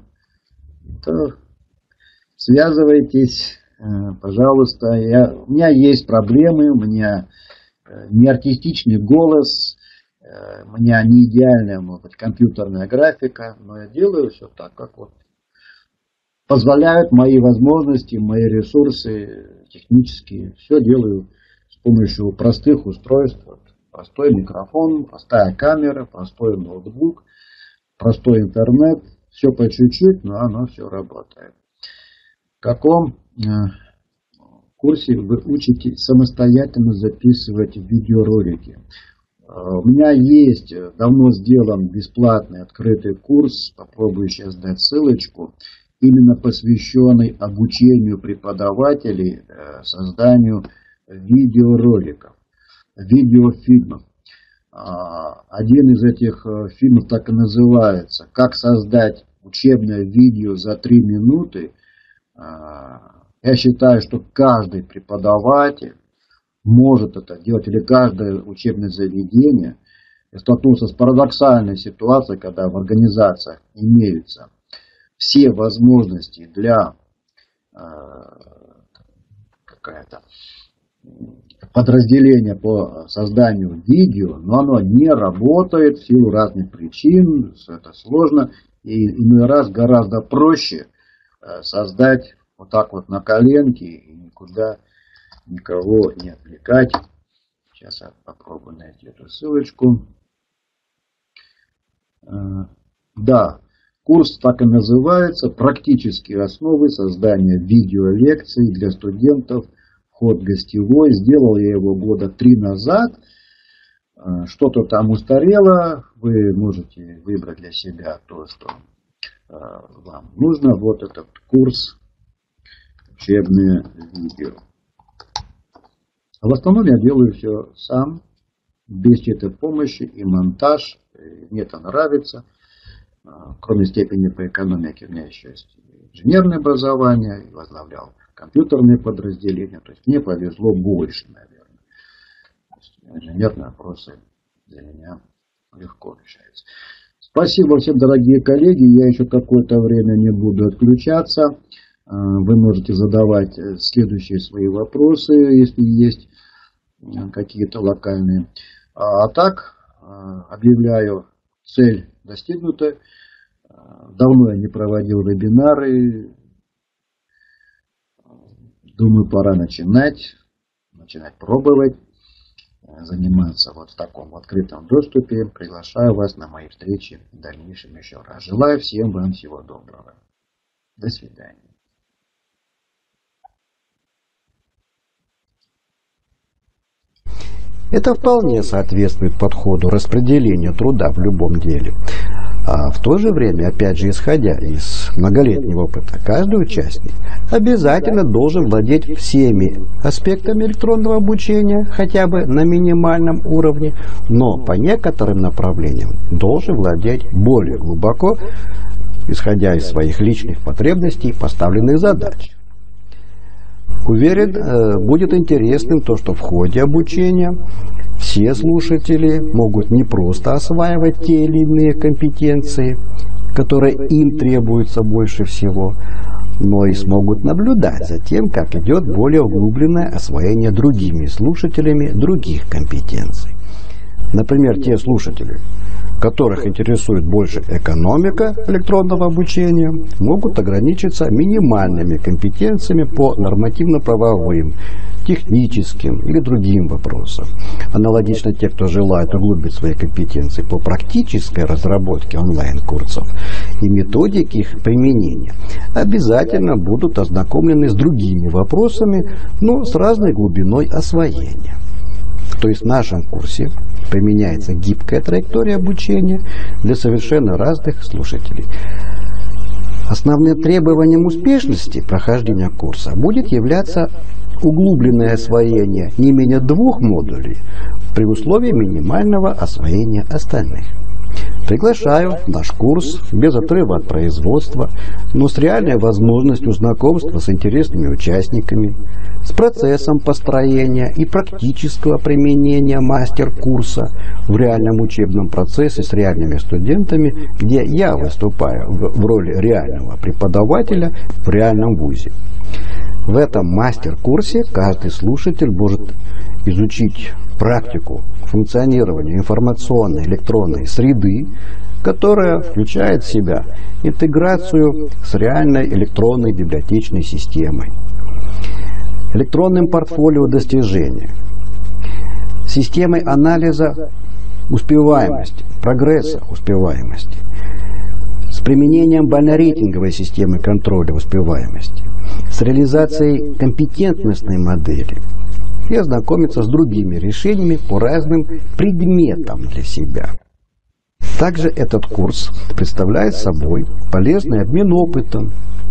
Связывайтесь, пожалуйста. У меня есть проблемы, у меня не артистичный голос, у меня не идеальная, может быть, компьютерная графика, но я делаю все так, как вот позволяют мои возможности, мои ресурсы технические. Все делаю с помощью простых устройств. Простой микрофон, простая камера, простой ноутбук, простой интернет. Все по чуть-чуть, но оно все работает. В каком курсе вы учитесь самостоятельно записывать видеоролики? У меня есть давно сделан бесплатный открытый курс, попробую сейчас дать ссылочку, именно посвященный обучению преподавателей созданию видеороликов, видеофильмов. Один из этих фильмов так и называется «Как создать учебное видео за 3 минуты». Я считаю, что каждый преподаватель может это делать, или каждое учебное заведение. Я столкнулся с парадоксальной ситуацией, когда в организациях имеются все возможности для подразделения по созданию видео, но оно не работает в силу разных причин, это сложно, и иной раз гораздо проще создать вот так вот на коленке и никуда никого не отвлекать. Сейчас я попробую найти эту ссылочку. Да, курс так и называется «Практические основы создания видеолекций для студентов. Вход гостевой». Сделал я его года 3 назад. Что-то там устарело. Вы можете выбрать для себя то, что вам нужно. Вот этот курс «Учебные видео». А в основном я делаю все сам, без чьей-то помощи, и монтаж. Мне это нравится. Кроме степени по экономике, у меня еще есть инженерное образование, возглавлял компьютерные подразделения. То есть мне повезло больше, наверное. Инженерные вопросы для меня легко решаются. Спасибо всем, дорогие коллеги. Я еще какое-то время не буду отключаться. Вы можете задавать следующие свои вопросы, если есть какие-то локальные. А так, объявляю, цель достигнута. Давно я не проводил вебинары. Думаю, пора начинать пробовать, заниматься вот в таком открытом доступе. Приглашаю вас на мои встречи в дальнейшем еще раз. Желаю всем вам всего доброго. До свидания. Это вполне соответствует подходу распределения труда в любом деле. А в то же время, опять же, исходя из многолетнего опыта, каждый участник обязательно должен владеть всеми аспектами электронного обучения, хотя бы на минимальном уровне, но по некоторым направлениям должен владеть более глубоко, исходя из своих личных потребностей и поставленных задач. Уверен, будет интересным то, что в ходе обучения все слушатели могут не просто осваивать те или иные компетенции, которые им требуются больше всего, но и смогут наблюдать за тем, как идет более углубленное освоение другими слушателями других компетенций. Например, те слушатели, которых интересует больше экономика электронного обучения, могут ограничиться минимальными компетенциями по нормативно-правовым, техническим или другим вопросам. Аналогично те, кто желает углубить свои компетенции по практической разработке онлайн-курсов и методике их применения, обязательно будут ознакомлены с другими вопросами, но с разной глубиной освоения. То есть в нашем курсе применяется гибкая траектория обучения для совершенно разных слушателей. Основным требованием успешности прохождения курса будет являться углубленное освоение не менее 2 модулей при условии минимального освоения остальных. Приглашаю в наш курс без отрыва от производства, но с реальной возможностью знакомства с интересными участниками, с процессом построения и практического применения мастер-курса в реальном учебном процессе с реальными студентами, где я выступаю в роли реального преподавателя в реальном вузе. В этом мастер-курсе каждый слушатель может изучить практику функционирования информационной электронной среды, которая включает в себя интеграцию с реальной электронной библиотечной системой, электронным портфолио достижения, системой анализа успеваемости, прогресса успеваемости, с применением больнорейтинговой системы контроля успеваемости, с реализацией компетентностной модели и ознакомиться с другими решениями по разным предметам для себя. Также этот курс представляет собой полезный обмен опытом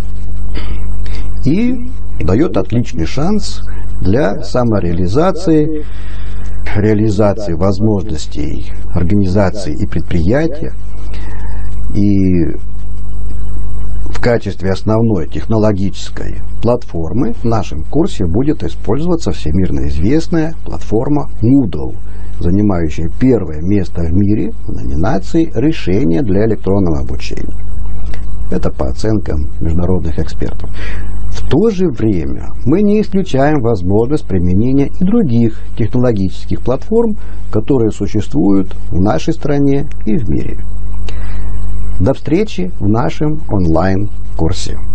и дает отличный шанс для самореализации, реализации возможностей организации и предприятия. И в качестве основной технологической платформы в нашем курсе будет использоваться всемирно известная платформа Moodle, занимающая 1-е место в мире в номинации «Решения для электронного обучения». Это по оценкам международных экспертов. В то же время мы не исключаем возможность применения и других технологических платформ, которые существуют в нашей стране и в мире. До встречи в нашем онлайн-курсе.